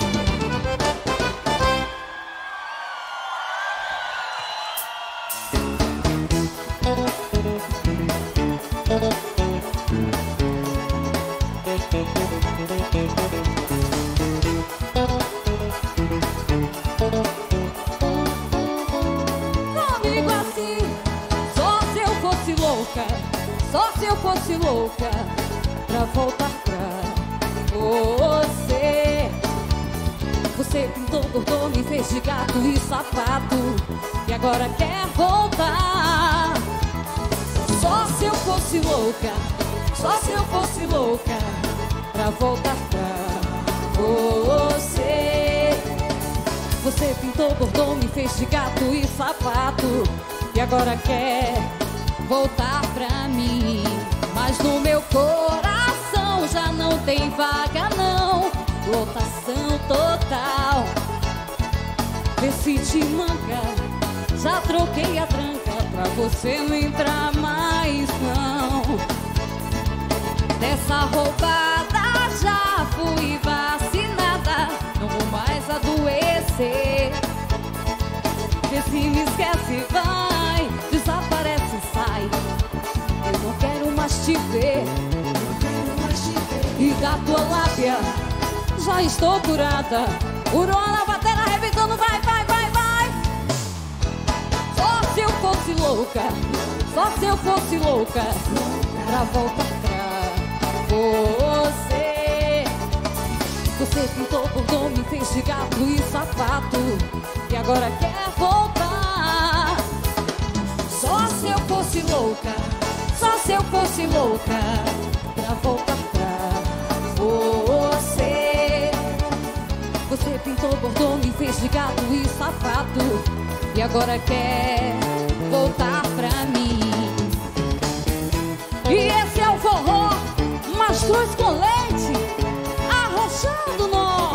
Comigo assim, só se eu fosse louca, só se eu fosse louca pra voltar pra você. Você pintou, bordou, me fez de gato e sapato, e agora quer voltar. Só se eu fosse louca, só se eu fosse louca pra voltar pra você. Você pintou, bordou, me fez de gato e sapato, e agora quer voltar pra mim. Mas no meu coração já não tem vaga não, lotação total. Vê se te manca, já troquei a tranca pra você não entrar mais não. Dessa roubada já fui vacinada, não vou mais adoecer. Vê se me esquece, vai, desaparece, sai. Eu não quero mais te ver, e da tua lábia já estou curada. Urona, batera, arrebentando, vai, vai, vai, vai. Só se eu fosse louca, só se eu fosse louca, pra voltar pra você. Você pintou, bordou, me fez de gato e sapato, e agora quer voltar. Só se eu fosse louca, só se eu fosse louca, pra voltar pra você. Você pintou, bordou, me fez de gato e sapato, e agora quer voltar pra mim. E esse é o forró Mastruz com Leite, arrochando nó.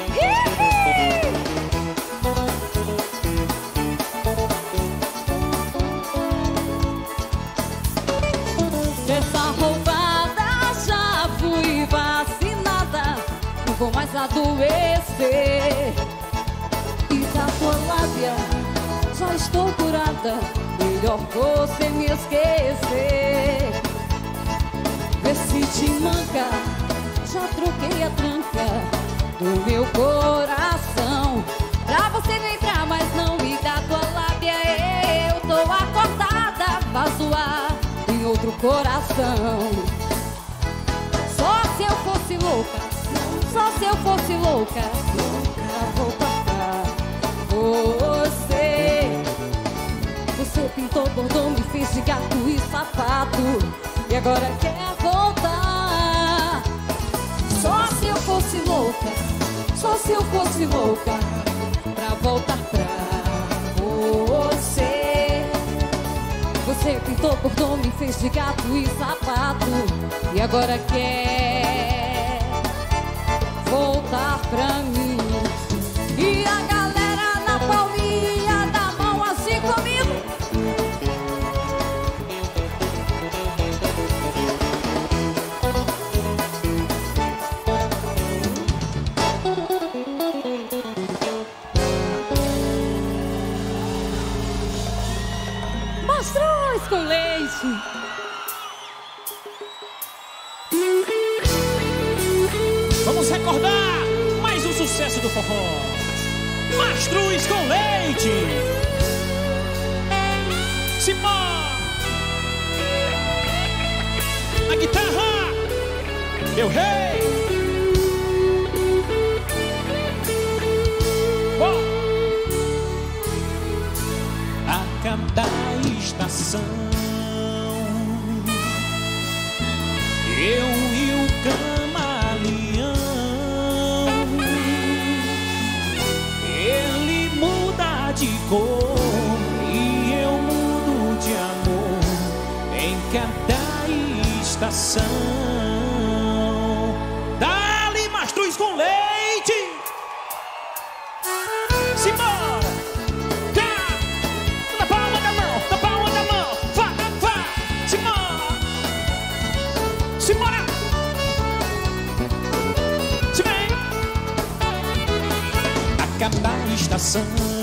Dessa roubada já fui vacinada, não vou mais adoecer. E da tua lábia já estou curada, melhor você me esquecer. Vê se te manca, já troquei a tranca do meu coração, pra você não entrar mais não. E da tua lábia eu tô acordada, pra zoar em outro coração. Só se eu fosse louca, só se eu fosse louca, pra voltar pra você. Você pintou, bordou, me fez de gato e sapato, e agora quer voltar. Só se eu fosse louca, só se eu fosse louca, pra voltar pra você. Você pintou, bordou, me fez de gato e sapato, e agora quer voltar pra mim. E a galera na palminha da mão assim comigo. Mastruz com Leite. Vamos recordar mais um sucesso do forró, Mastruz com Leite. Simão na guitarra, meu rei. A cada estação eu e o camaleão, ele muda de cor e eu mudo de amor em cada estação. Dá-lhe Mastruz com Leite. Simbora! Na palma da mão, na palma da mão. Vá, vá, simbora! Simbora! Se vem! A cada estação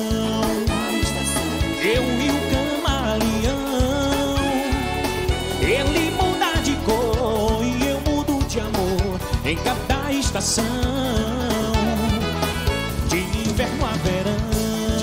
eu e o camaleão, ele muda de cor e eu mudo de amor em cada estação. De inverno a verão,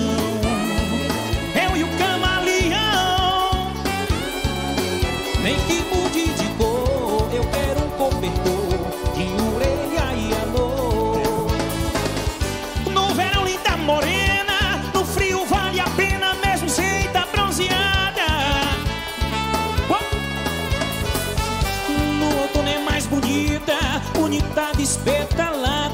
eu e o camaleão, nem que mude de cor, eu quero um cobertor de orelha e alô. No verão linda morena, no frio vale a pena mesmo sem tá bronzeada. No outono é mais bonita, bonita despetalada.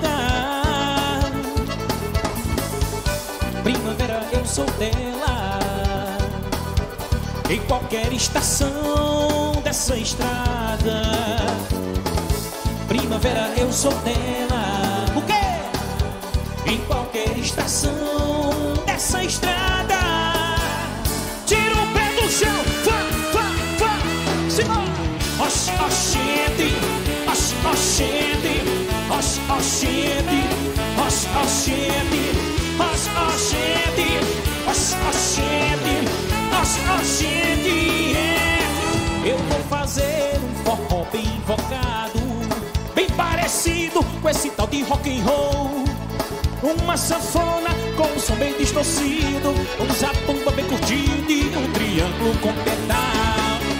Primavera eu sou dela. Em qualquer estação dessa estrada, primavera eu sou dela. O quê? Em qualquer estação dessa estrada. Tira o pé do chão, Simão. Oxi, oxente, oxi, oxente, oxi, oxente, oxi, oxente, oxi, oxente, oxi, oxente, oxi, oxente, Eu vou fazer um forró bem invocado, bem parecido com esse tal de rock and roll. Uma sanfona com um som bem distorcido, um zabumba bem curtido e um triângulo com pedal.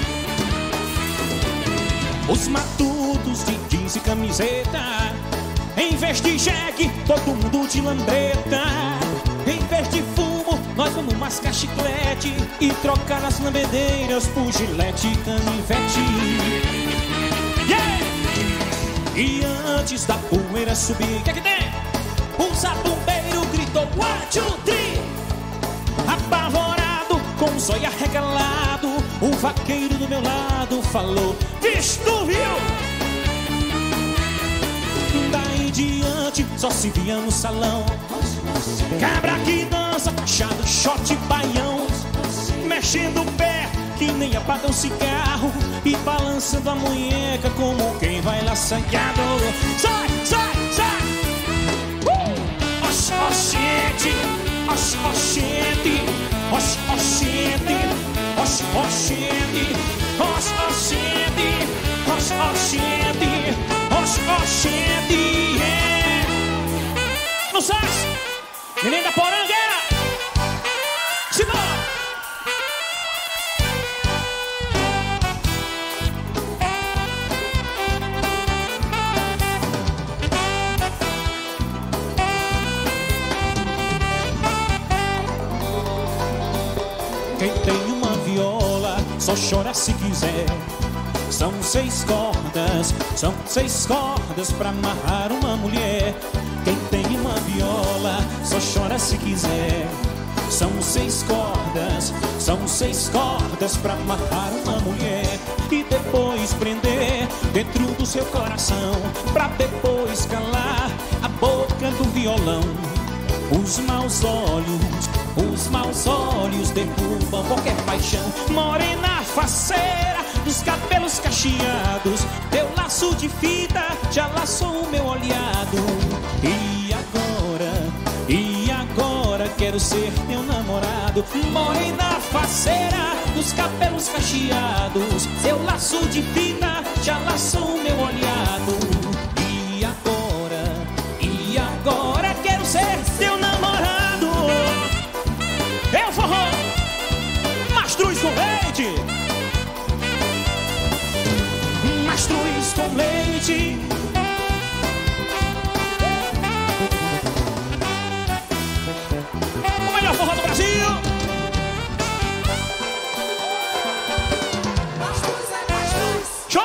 Os matutos de jeans e camiseta, em vez de jegue, todo mundo de lambreta. Em vez de fumo, nós vamos mascar chiclete e trocar as lambedeiras por gilete e canivete. Yeah! E antes da poeira subir, o que é que tem? O zabumbeiro gritou 1, 2, 3. Apavorado, com o zóio arregalado, o vaqueiro do meu lado falou: visto, viu? Daí em diante só se via no salão cabra que dança, chado, shot, baião, mexendo o pé que nem apaga um cigarro e balançando a munheca como quem vai laçanhado. Sai, sai, sai! Oxi, oxente, oxi, oxente, oxi, oxente, oxi, oxente, oxi, oxente, oxi, oxente, oxi, oxente, Não sai! Menino da Poranga! Simbora! Quem tem uma viola só chora se quiser. São 6 cordas pra amarrar uma mulher. Quem tem uma viola só chora se quiser. São 6 cordas pra amarrar uma mulher e depois prender dentro do seu coração, pra depois calar a boca do violão. Os maus olhos derrubam qualquer paixão. Morena faceira dos cabelos cacheados, teu laço de fita já laçou o meu olhado. E agora quero ser teu namorado. Morena faceira dos cabelos cacheados, seu laço de fita já laçou o meu olhado. E agora quero ser teu namorado. É o forró Mastruz com leite, Mastruz com leite. O melhor forró do Brasil. Mastruz é Mastruz. Show!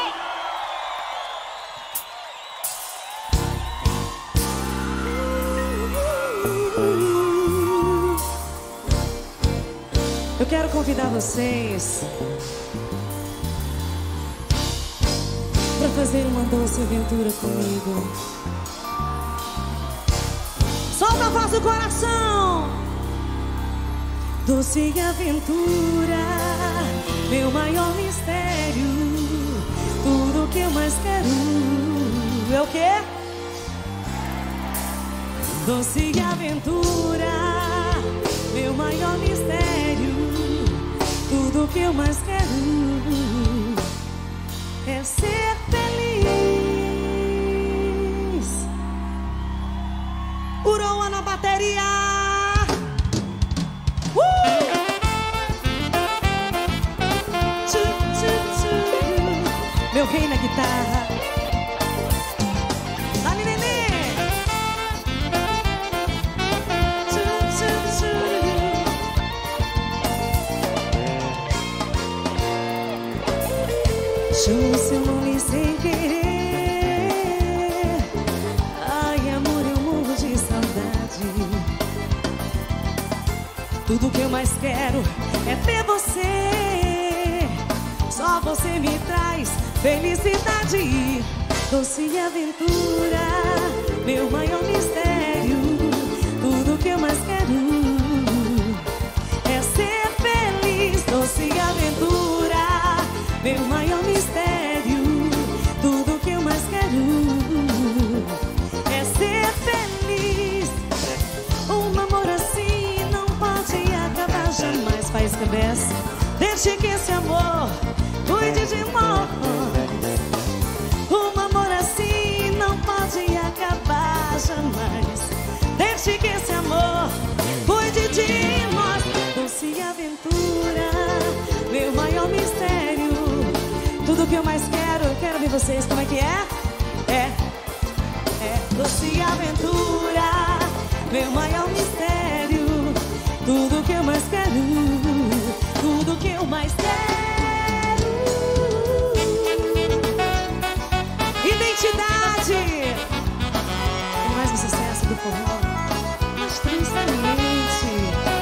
Eu quero convidar vocês para fazer uma doce aventura comigo. Solta a voz do coração. Doce aventura, meu maior mistério, tudo que eu mais quero é o quê? Doce aventura, meu maior mistério, tudo que eu mais quero é ser feliz. Uroa na bateria. Meu rei na guitarra. Dali, nenê. Chamo seu nome sem querer. Ai, amor, eu morro de saudade. Tudo que eu mais quero é ter você. Só você me traz felicidade, doce aventura, meu maior mistério. Tudo que eu mais quero é ser feliz, doce aventura, meu maior mistério. Tudo que eu mais quero é ser feliz. Um amor assim não pode acabar jamais. Faz cabeça, deixe que esse amor cuide de nós. Um amor assim não pode acabar jamais. Deixe que esse amor cuide de nós. Doce aventura, meu maior mistério. Tudo que eu mais quero, eu quero ver vocês, como é que é? É doce aventura, meu maior mistério. Tudo que eu mais quero, tudo que eu mais quero. Identidade é mais um sucesso do forró, mas tristemente.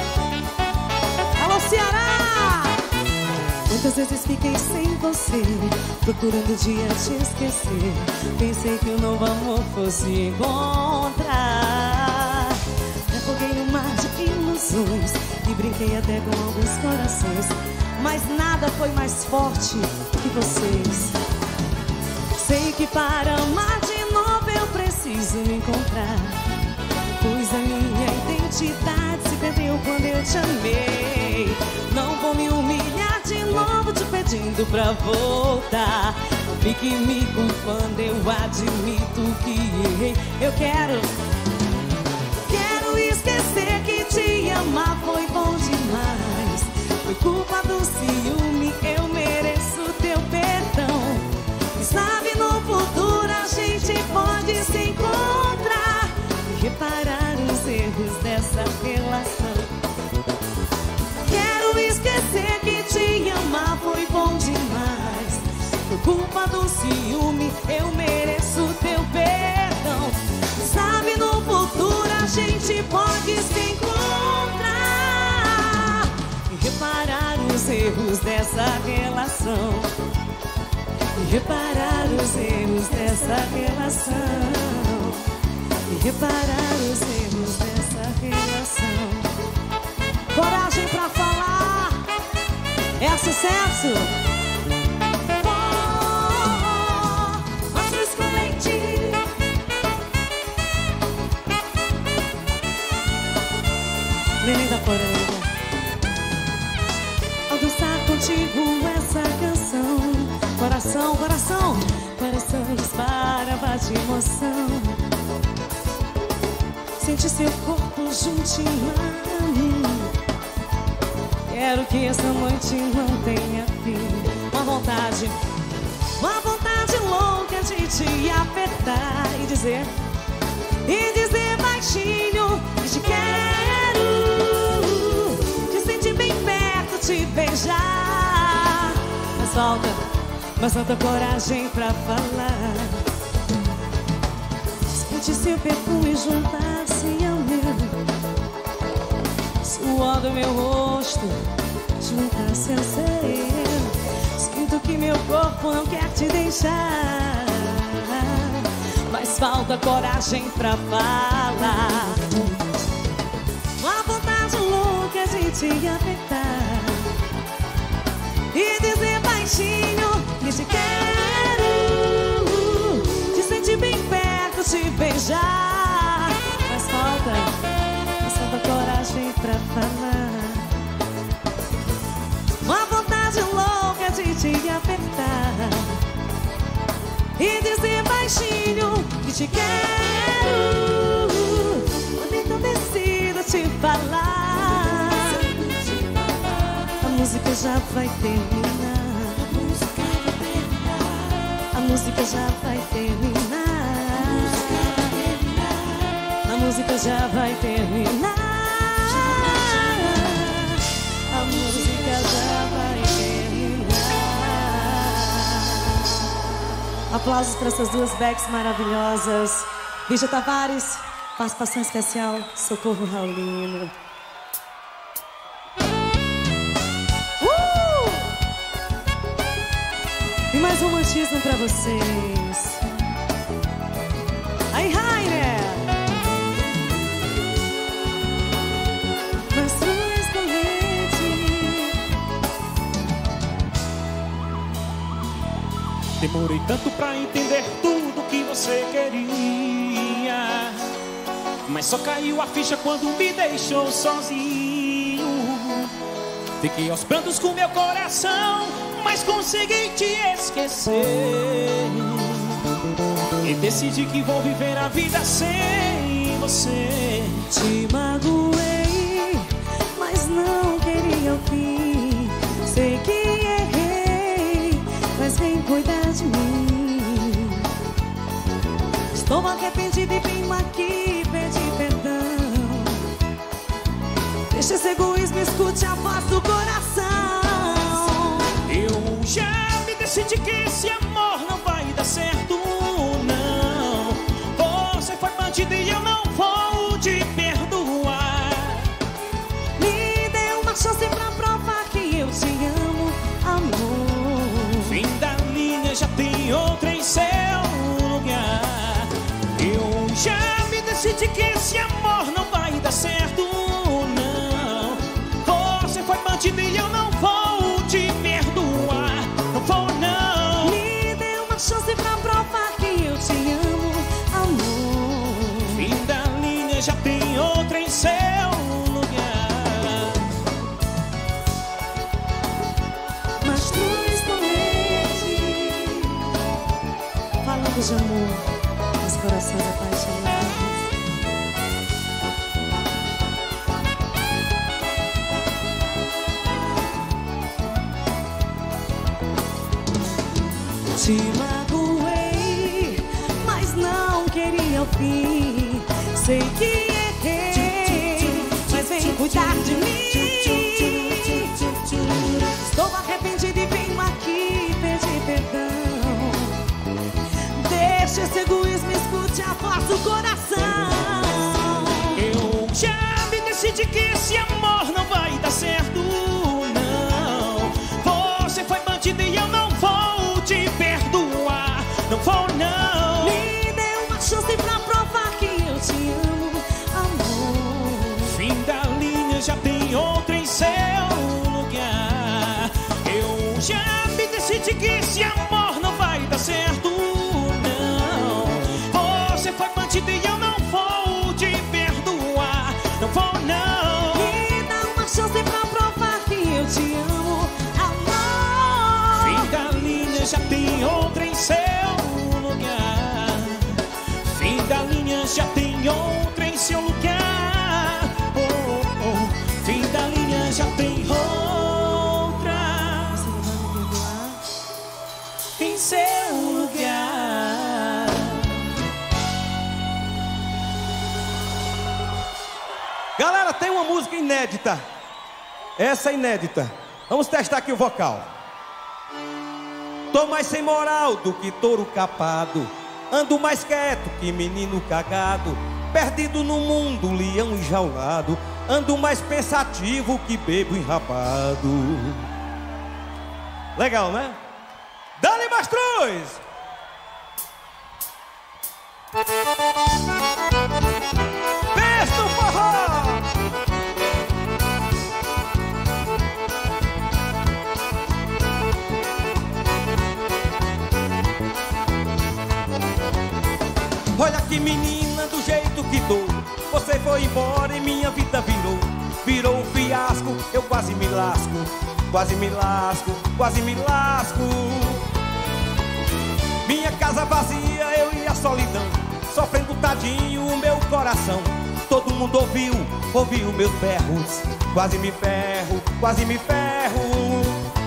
Alô, Ceará! Muitas vezes fiquei sem você, procurando o dia te esquecer. Pensei que o novo amor fosse encontrar. Me afoguei no mar de ilusões e brinquei até com alguns corações, mas nada foi mais forte que vocês. Sei que para amar de novo eu preciso me encontrar, pois a minha identidade se perdeu quando eu te amei. Não vou me humilhar de novo te pedindo pra voltar. Não fique me culpando, eu admito que errei. Eu quero esquecer que te amar foi bom demais. Foi culpa do ciúme, eu mereço teu perdão. E sabe, no futuro a gente pode se encontrar e reparar os erros dessa relação. Quero esquecer que te amar foi bom demais. Por culpa do ciúme, eu mereço teu perdão. Sabe, no futuro a gente pode se encontrar e reparar os erros dessa relação. E reparar os erros dessa relação. E reparar os erros dessa relação. Coragem pra falar é sucesso. Mostra com leite. Neném da Poranga. Ao dançar contigo essa canção, coração, coração, coração dispara, bate emoção. Sente seu corpo juntinho a mim. Quero que essa noite não tenha fim. Uma vontade louca de te apertar e dizer baixinho que te quero. Te sentir bem perto, te beijar. Mas falta coragem pra falar. Sente seu perfume juntar-se ao meu, suor do meu rosto juntar-se ao seu. Sinto que meu corpo não quer te deixar, mas falta coragem pra falar. Uma vontade louca de te apertar e dizer baixinho que te quero. Te sentir bem perto, te beijar. Mas falta coragem pra falar. Uma vontade louca de te apertar e dizer baixinho que te quero. Quando então decido te falar, a música já vai terminar. A música já vai terminar. A música já vai terminar. A música já vai terminar. Aplausos para essas duas backs maravilhosas. Lígia Tavares, participação especial, Socorro Raulino. mais romantismo pra vocês. Aí, Rainer! Mas tu escolhete. Demorei tanto pra entender tudo que você queria, mas só caiu a ficha quando me deixou sozinho. Fiquei aos prantos com meu coração, mas consegui te esquecer. E decidi que vou viver a vida sem você. Te magoei, mas não queria o fim. Sei que errei, mas vem cuidar de mim. Estou arrependido e vim aqui pedir perdão. Deixa esse egoísmo, escute a voz do coração. Eu já me decidi que esse amor não vai dar certo, não. Você foi bandido e eu não vou te perdoar. Me dê uma chance pra provar que eu te amo, amor. Fim da linha, já tem outra em seu lugar. Eu já me decidi que esse amor não vai dar certo, não. Você foi bandido e eu não vou te perdoar. Não vou, não. Me dê uma chance pra provar que eu te amo, amor. Fim da linha, já tem outra em seu lugar. Mas tu escolheste. Falando de amor, os corações apaixonados. Te magoei, mas não queria o fim. Sei que errei, mas vem cuidar de mim. Estou arrependido e venho aqui pedir perdão. Deixa esse egoísmo, escute a voz do coração. Eu já me decidi que esse amor não vai dar certo, não. Você foi bandido e eu não vou te perdoar. Não vou, não. Me dê uma chance pra provar que eu te amo, amor. Fim da linha, já tem outra em seu lugar. Eu já me decidi que esse amor não vai dar certo, não. Você foi bandido e eu não vou te perdoar. Não vou, não. Me dá uma chance pra provar que eu te amo, amor. Fim da linha, já tem outra em seu lugar. Fim da linha, já tem outra em seu lugar. Oh, oh, oh. Fim da linha, já tem outra em seu lugar. Galera, tem uma música inédita. Essa é inédita. Vamos testar aqui o vocal. Tô mais sem moral do que touro capado. Ando mais quieto que menino cagado. Perdido no mundo, leão enjaulado. Ando mais pensativo que bebo enrabado. Legal, né? Dá-lhe Mastruz! Pensa no forró! Olha que menina, do jeito que tô. Você foi embora e minha vida virou um fiasco. Eu quase me lasco, quase me lasco, quase me lasco. Minha casa vazia, eu e a solidão, sofrendo tadinho o meu coração. Todo mundo ouviu meus berros. Quase me ferro, quase me ferro.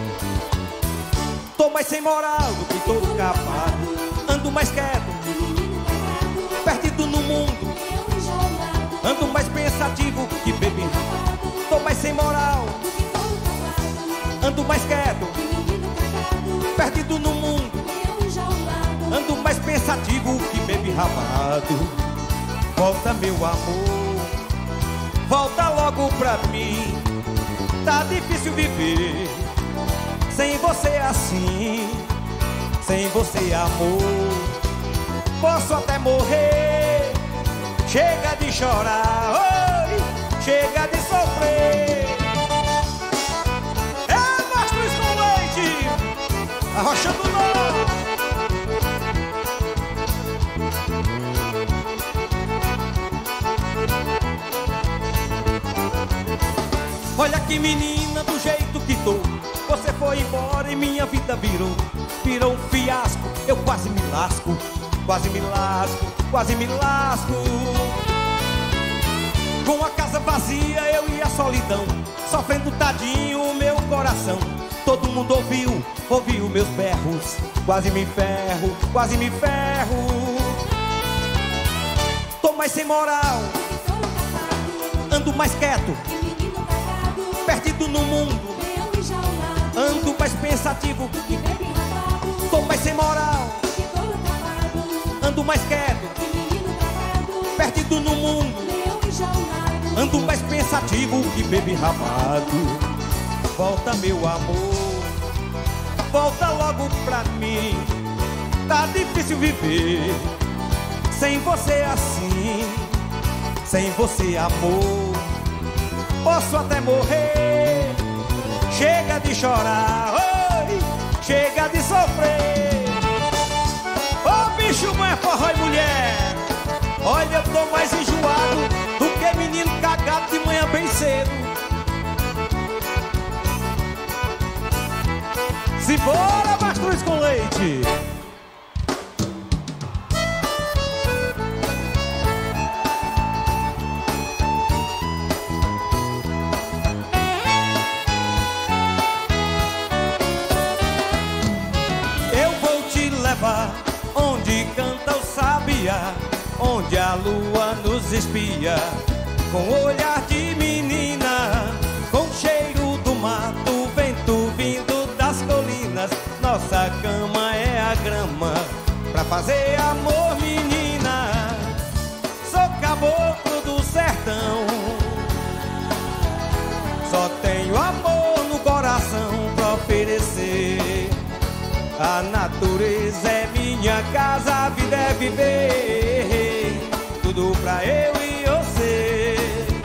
Tô mais sem moral do que todo capado. Ando mais quieto, perdido no mundo. Ando mais pensativo que bebê. Tô mais sem moral, ando mais quieto, perdido no mundo. Ando mais pensativo que bebê rabado. Volta, meu amor, volta logo pra mim. Tá difícil viver sem você assim. sem você, amor, posso até morrer. Chega de chorar, oi, chega de sofrer. É Mastruz com Leite, a Rocha do Norte. Olha que menina, do jeito que tô, você foi embora e minha vida virou um fiasco. Eu quase me lasco, quase me lasco, quase me lasco. Com a casa vazia eu e a solidão, sofrendo tadinho o meu coração. Todo mundo ouviu meus berros, quase me ferro, quase me ferro. Tô mais sem moral, ando mais quieto, perdido no mundo, ando mais pensativo, tô mais sem moral, ando mais quieto, perdido no mundo, ando mais pensativo que bebe rapado. Volta, meu amor, volta logo pra mim. Tá difícil viver sem você assim, sem você, amor, posso até morrer. Chega de chorar, oi, chega de sofrer. Ô bicho, mãe, forró e mulher, olha, eu tô mais enjoado do que menino cagado de manhã bem cedo. Simbora, Mastruz com Leite. Onde canta o sabiá, onde a lua nos espia, com olhar de menina, com cheiro do mato, vento vindo das colinas. Nossa cama é a grama pra fazer amor, menina. Sou caboclo do sertão, só tenho amor no coração pra oferecer. A natureza é minha casa, a vida é viver, tudo pra eu e você.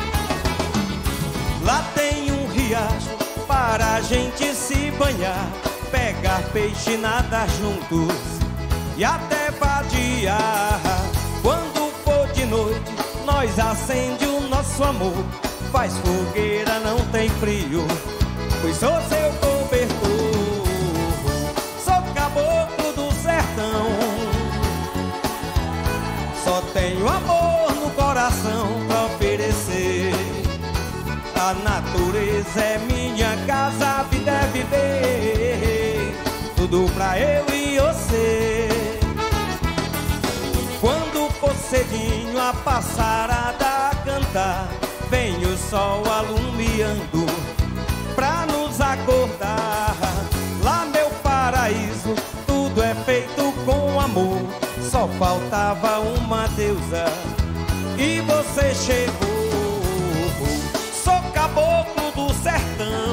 Lá tem um riacho para a gente se banhar, pegar peixe, nadar juntos e até vadiar. Quando for de noite, nós acende o nosso amor, faz fogueira, não tem frio, pois sou seu cobertor. Caboclo do sertão, só tenho amor no coração pra oferecer. A natureza é minha casa, a vida é viver, tudo pra eu e você. Quando for cedinho a passarada a cantar, vem o sol alumiando pra nos acordar. Lá meu paraíso, tudo é feito com amor, só faltava uma deusa e você chegou. Sou caboclo do sertão,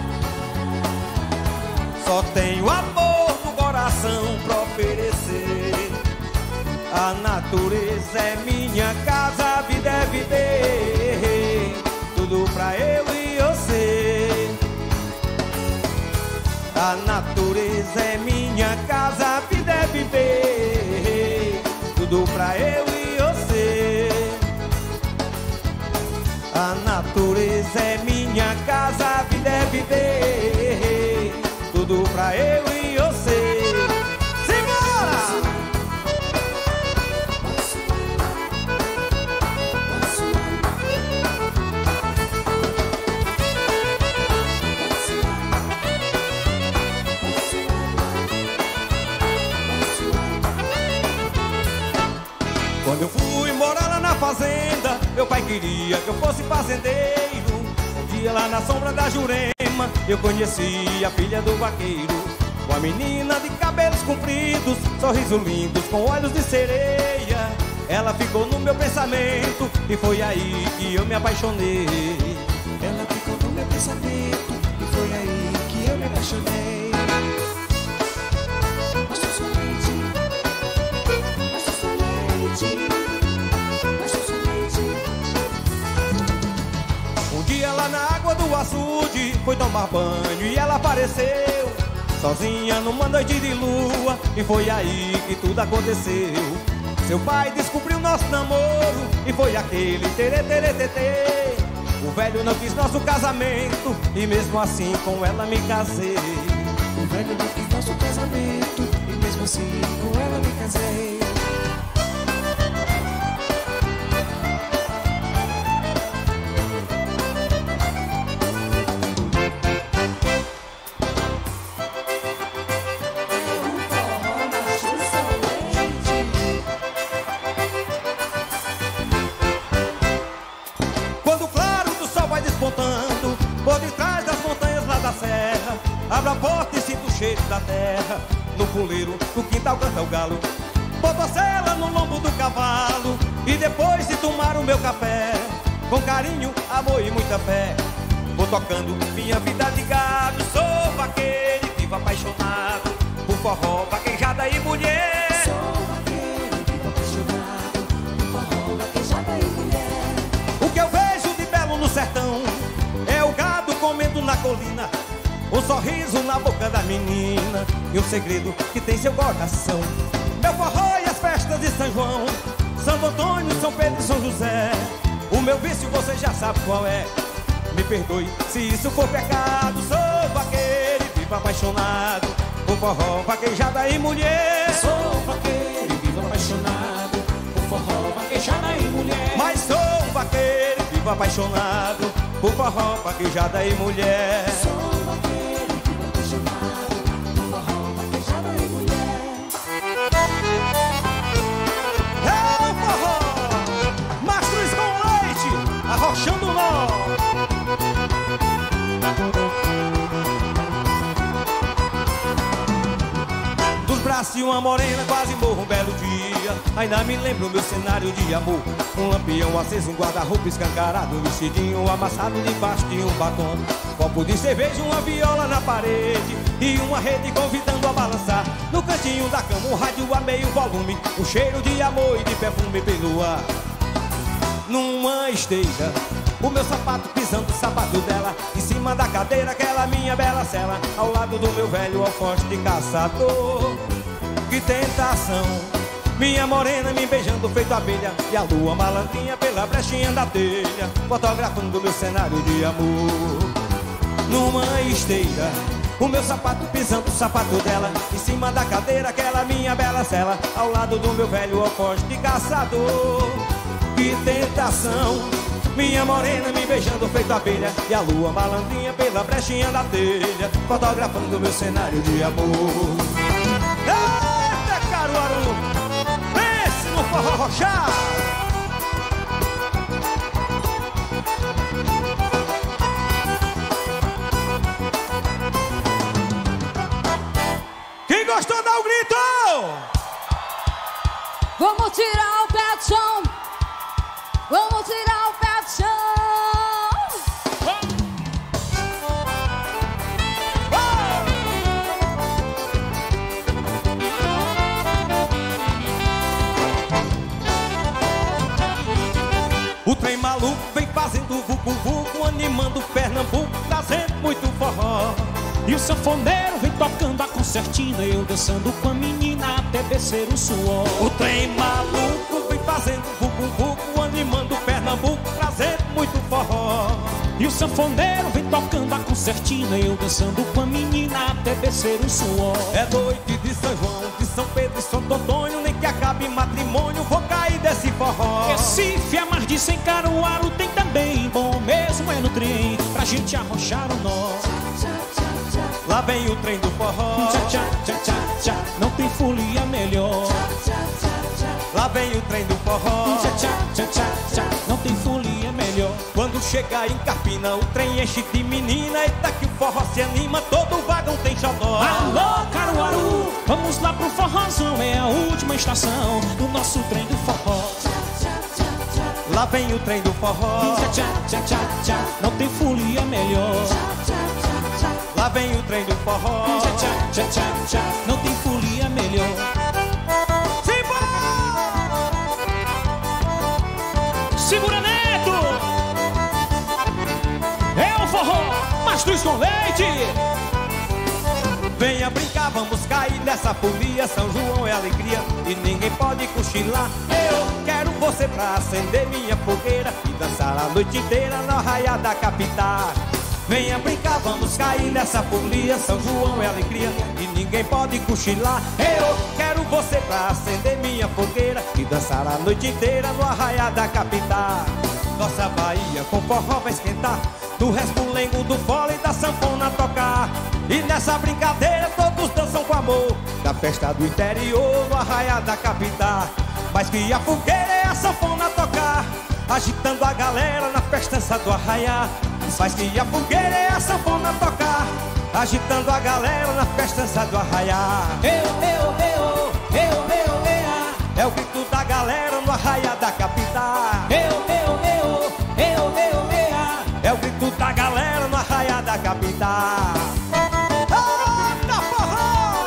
só tenho amor no coração pra oferecer. A natureza é minha casa, a vida é viver, tudo pra eu e você. A natureza é minha casa, a vida é viver, tudo pra eu e você. A natureza é minha casa, a vida é viver, tudo pra eu e você. Simbora! Quando eu fui morar lá na fazenda, meu pai queria que eu fosse fazendeiro. Um dia lá na sombra da Jurema, eu conheci a filha do vaqueiro, uma menina de cabelos compridos, sorriso lindo, com olhos de sereia. Ela ficou no meu pensamento e foi aí que eu me apaixonei. Ela ficou no meu pensamento e foi aí que eu me apaixonei. Mastruz açude, foi tomar banho e ela apareceu sozinha numa noite de lua. E foi aí que tudo aconteceu. Seu pai descobriu nosso namoro e foi aquele terê, terê, tetê. O velho não quis nosso casamento e mesmo assim com ela me casei. O velho não quis nosso casamento e mesmo assim com ela me casei. Por detrás das montanhas lá da serra, abra a porta e sinto o cheiro da terra. No puleiro, no quintal canta o galo. Boto a sela no lombo do cavalo e depois de tomar o meu café, com carinho, amor e muita fé, vou tocando minha vida de gado. Sou vaqueiro e vivo apaixonado por forró, vaquejada e mulher. Sou vaqueiro e vivo apaixonado por forró, vaquejada e mulher. O que eu vejo de belo no sertão é o gado comendo na colina, um sorriso na boca da menina e um segredo que tem seu coração. Meu forró e as festas de São João, Santo Antônio, São Pedro e São José. O meu vício você já sabe qual é. Me perdoe se isso for pecado. Sou vaqueiro e vivo apaixonado por forró, vaquejada e mulher. Sou vaqueiro e vivo apaixonado por forró, vaquejada e mulher. Mas sou vaqueiro e vivo apaixonado por forró, vaquejada e mulher. Sou vaqueiro e vivo apaixonado por forró, vaquejada e mulher. É o forró, Mastruz com leite, arrochando o nó. Dos braços de uma morena quase morro um belo dia. Ainda me lembro meu cenário de amor. Um lampião aceso, um guarda-roupa escancarado, um vestidinho amassado debaixo de um batom. Copo de cerveja, uma viola na parede e uma rede convidando a balançar. No cantinho da cama um rádio a meio volume, um cheiro de amor e de perfume pelo ar. Numa esteira, o meu sapato pisando o sapato dela, em cima da cadeira aquela minha bela cela, ao lado do meu velho alforje de caçador. Que tentação, minha morena me beijando feito abelha, e a lua malandrinha pela brechinha da telha, fotografando meu cenário de amor. Numa esteira, o meu sapato pisando o sapato dela, em cima da cadeira aquela minha bela cela, ao lado do meu velho alforje de caçador. Que tentação, minha morena me beijando feito abelha, e a lua malandrinha pela brechinha da telha, fotografando meu cenário de amor. Eita, Caruaru, pense no forró rochado. Quem gostou dá o grito. Vamos tirar o pé do chão. Vamos tirar o pé do chão. O trem maluco vem fazendo vucu-vucu, animando Pernambuco, trazendo muito forró. E o sanfoneiro vem tocando a concertina, eu dançando com a menina até descer o suor. O trem maluco vem fazendo vucu-vucu, animando Pernambuco, trazendo muito forró. E o sanfoneiro vem tocando a concertina, eu dançando com a menina até descer o suor. É noite de São João, de São Pedro e Santo Antônio, nem que acabe matrimônio, vou cair desse forró. Recife, a mar de sem Caruaru tem também, bom mesmo é no trem, pra gente arrochar o nó. Lá vem o trem do forró, Tchá, tchá, tchá, tchá, tchá, não tem folia melhor. lá vem o trem do forró, Tchá, tchá, tchá, tchá, tchá, não tem folia melhor. quando chegar em Carpina o trem enche de menina, eita que o forró se anima, todo vagão tem xodó. Alô, Caruaru, vamos lá pro forrozão, é a última estação do nosso trem do forró. Lá vem o trem do forró, Tchá, tchá, tchá, tchá, tchá, não tem folia melhor. lá vem o trem do forró. Tchá, tchá, tchá, tchá, tchá, não tem folia melhor. Segura, Neto! É o forró! Mastruz com leite. Venha brincar, vamos cair nessa folia. São João é alegria e ninguém pode cochilar. Eu quero você pra acender minha fogueira e dançar a noite inteira na arraia da capital. Venha brincar, vamos cair nessa folia. São João é alegria e ninguém pode cochilar. Eu quero você pra acender minha fogueira e dançar a noite inteira no arraia da capital. Nossa Bahia com forró vai esquentar, do respolengo, do fole e da sanfona tocar. E nessa brincadeira todos dançam com amor, da festa do interior no arraia da capital. Mas que a fogueira é a sanfona tocar, agitando a galera na festança do arraia. Mas que a fogueira é a sanfona tocar, agitando a galera na festança do arraia. É o grito da galera no arraia da capital. É o grito da galera no arraia da capital. Eita forró!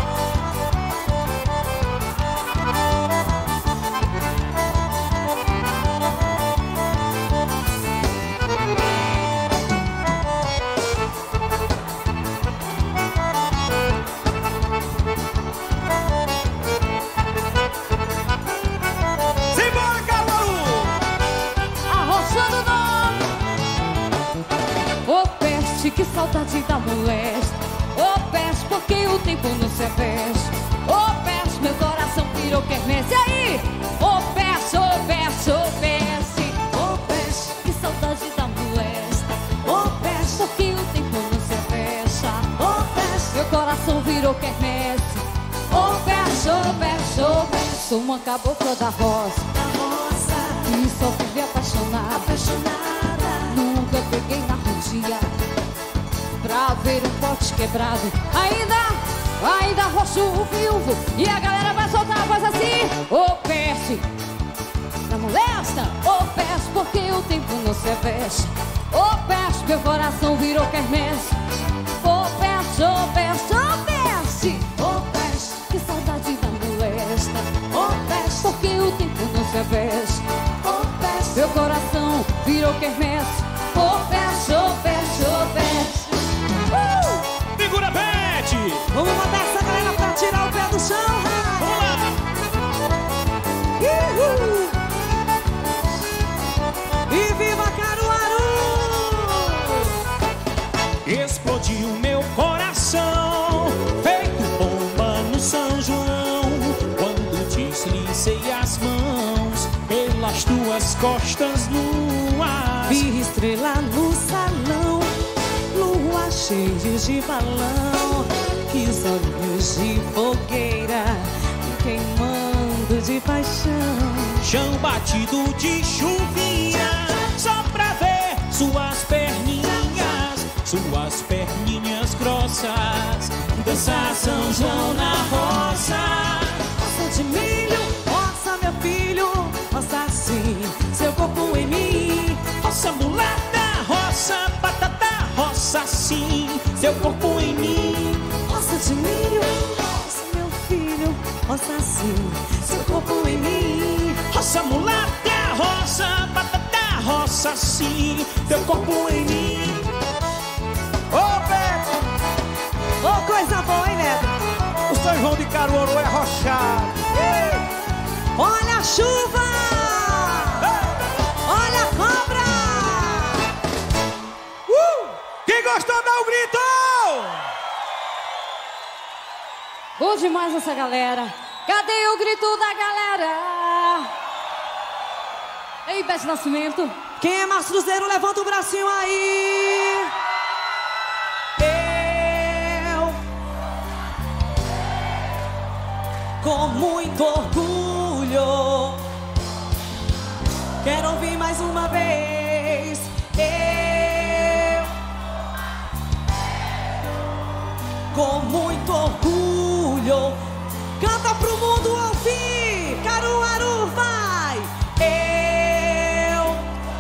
Simbora, Caruaru! Arrochando o nome. Ô peste, que saudade da moleste. Ô peste, porque o tempo não se aveste. Ô peste, meu coração virou quermesse. E aí? Ô peste, ô peste, ô peste. Ô peste, que saudade da moleste. Ô peste, porque o tempo não se aveste. Ô peste, meu coração virou quermesse. Ô peste, ô peste, ô peste. Sou uma cabocla da roça, e só vive apaixonada. Nunca peguei na rodinha pra ver um pote quebrado. Ainda roxo o viúvo, e a galera vai soltar a voz assim. Ô peste, não molesta. Ô peste, porque o tempo não se veste. Ô peste, meu coração virou quermesse. Ô peste, ô peste, ô peste. Ô peste, que saudade da molesta. Ô peste, porque o tempo não se veste. Ô peste, meu coração virou quermesse. Ô peste, ô peste, ô peste. Segura, Bete. Vamos botar essa galera pra tirar o pé do chão, Vamos lá. Uhul. E viva Caruaru! Explodiu meu coração, feito bomba no São João, quando deslizei as mãos pelas tuas costas nuas. Vi estrela no salão, lua cheia de balão, e os olhos de fogueira queimando de paixão. Chão batido de chuvinha, só pra ver suas perninhas grossas, dançar São João na roça. Roça de milho, roça meu filho, roça assim, seu corpo em mim. Roça mulata, roça batata, roça sim, seu corpo em mim. Roça de milho, roça meu filho, roça assim, seu corpo em mim. Roça mulata, roça batata, roça sim, seu corpo em mim. Ô, Beto! Ô, coisa boa, hein, Neto? O São João de Caruaru é rochado. Olha a chuva! Olha a cobra! Quem gostou, dá um grito! Bom demais essa galera. Cadê o grito da galera? Ei, Bete Nascimento. Quem é mastruzeiro, levanta o bracinho aí! Eu, com muito orgulho, quero ouvir mais uma vez. Eu, com muito orgulho, canta pro mundo ouvir. Caruaru, vai! Eu,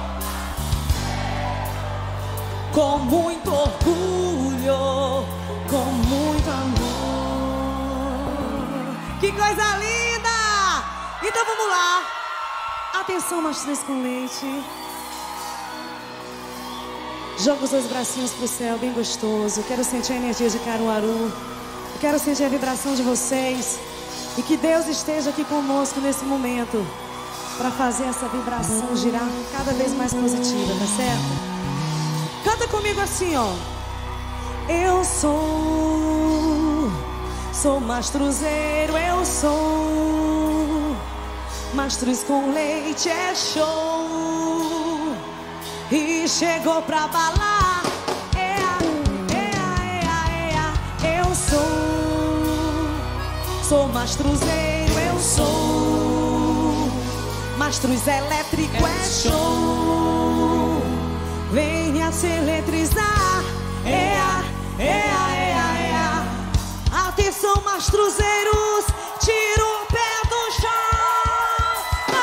com muito orgulho, com muito amor. Que coisa linda! Então vamos lá. Atenção, mastruz com leite. Joga os dois bracinhos pro céu, bem gostoso. Quero sentir a energia de Caruaru. Quero sentir a vibração de vocês. E que Deus esteja aqui conosco nesse momento para fazer essa vibração girar cada vez mais positiva, tá certo? Canta comigo assim, ó. Eu sou mastruzeiro, eu sou mastruz com leite, é show. E chegou pra balar, eu sou mastruzeiro, eu sou mastruz elétrico, é show. Venha se eletrizar, Atenção, mastruzeiros, tira o pé do chão.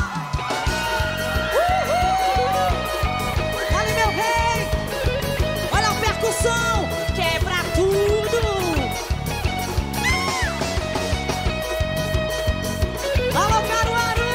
Olha, meu rei, olha a percussão, quebra tudo. Alô, Caruaru.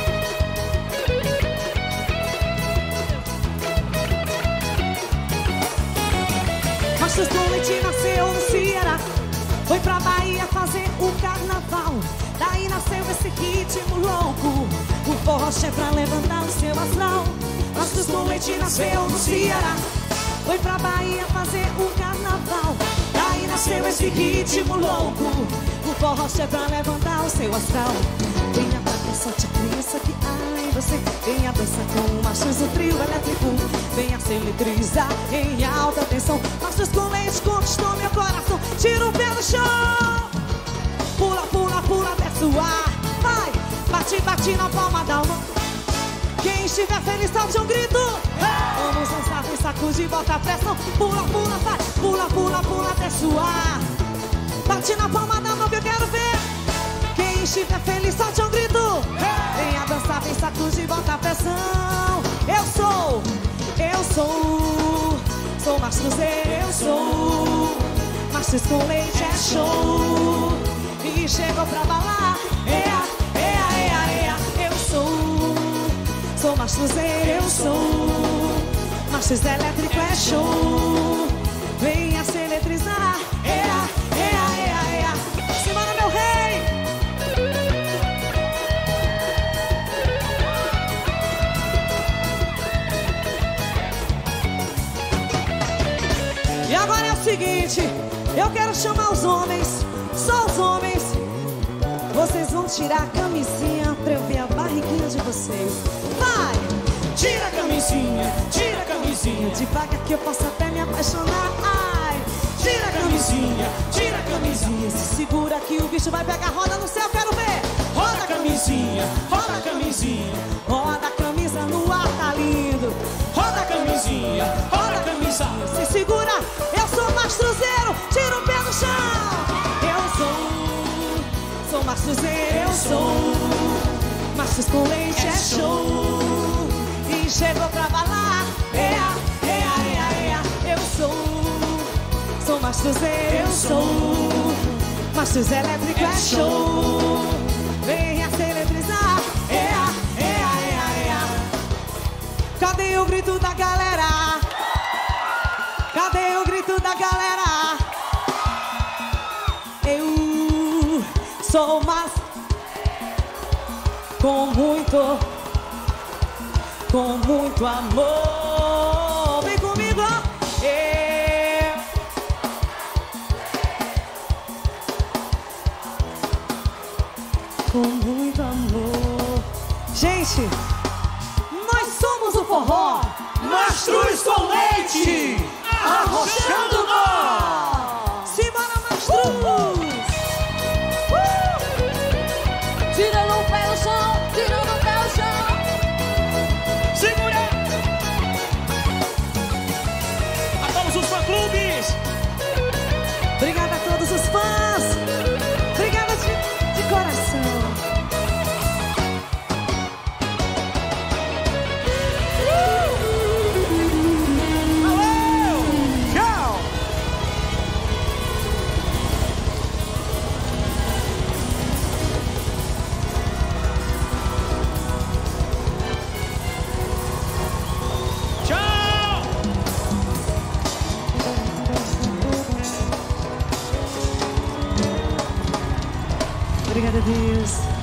Mastruz com leite nasceu no Ceará. Foi pra Bahia fazer o carnaval. Daí nasceu esse ritmo louco, o forró é pra levantar o seu astral. Mastruz com leite nasceu no Ceará. Foi pra Bahia fazer o carnaval. Daí nasceu esse ritmo louco, o forró é pra levantar o seu astral. Venha pra cá, solte a criança que há em você. Venha dançar com o mastruz, o trio elétrico. Venha se eletrizar em alta tensão. Mastruz com leite conquistou meu coração. Tira o pé do chão. Pula, pula, pula até suar. Vai, bate, bate na palma da mão. Quem estiver feliz, solte um grito. Vamos dançar, vem sacudir, bota a pressão. Pula, pula, vai, pula, pula, pula até suar. Bate na palma da mão que eu quero ver. Quem estiver feliz, solte um grito. Venha dançar, vem sacudir, bota a pressão. Sou mastruzeiro, eu sou mastruz com leite, é show. E chegou pra balar, eu sou mastruzeiro, eu sou mastruz elétrico, é show. Venha se eletrizar, Semana, meu rei. E agora é o seguinte, eu quero chamar os homens, só os homens. Vocês vão tirar a camisinha pra eu ver a barriguinha de vocês. Vai! Tira a camisinha, tira a camisinha. Devagar que eu posso até me apaixonar. Ai! Tira a camisinha, tira a camisinha. Se segura que o bicho vai pegar, roda no céu, quero ver. Roda a camisinha, roda a camisinha. Roda a camisa no ar, tá lindo. Roda a camisinha, roda a camisa. Se segura, eu sou mastruzeiro, tira o pé do chão. Sou mastruzeiro, eu sou mastruz com leite, é show. E chegou pra balar, eu sou mastruzeiro, eu sou mastruz elétrico, é show. Venha se eletrizar, Cadê o grito da galera? Cadê o grito da galera? Eu sou mais com muito amor. Vem comigo, com muito amor. Gente, nós somos o forró Mastruz com leite, arrochando nó. Simbora, mastruz. Tira no pé o chão, tira no pé o chão. Segura! A todos os fã-clubes. Obrigada a todos os fãs. Obrigada de coração. Obrigada, Deus.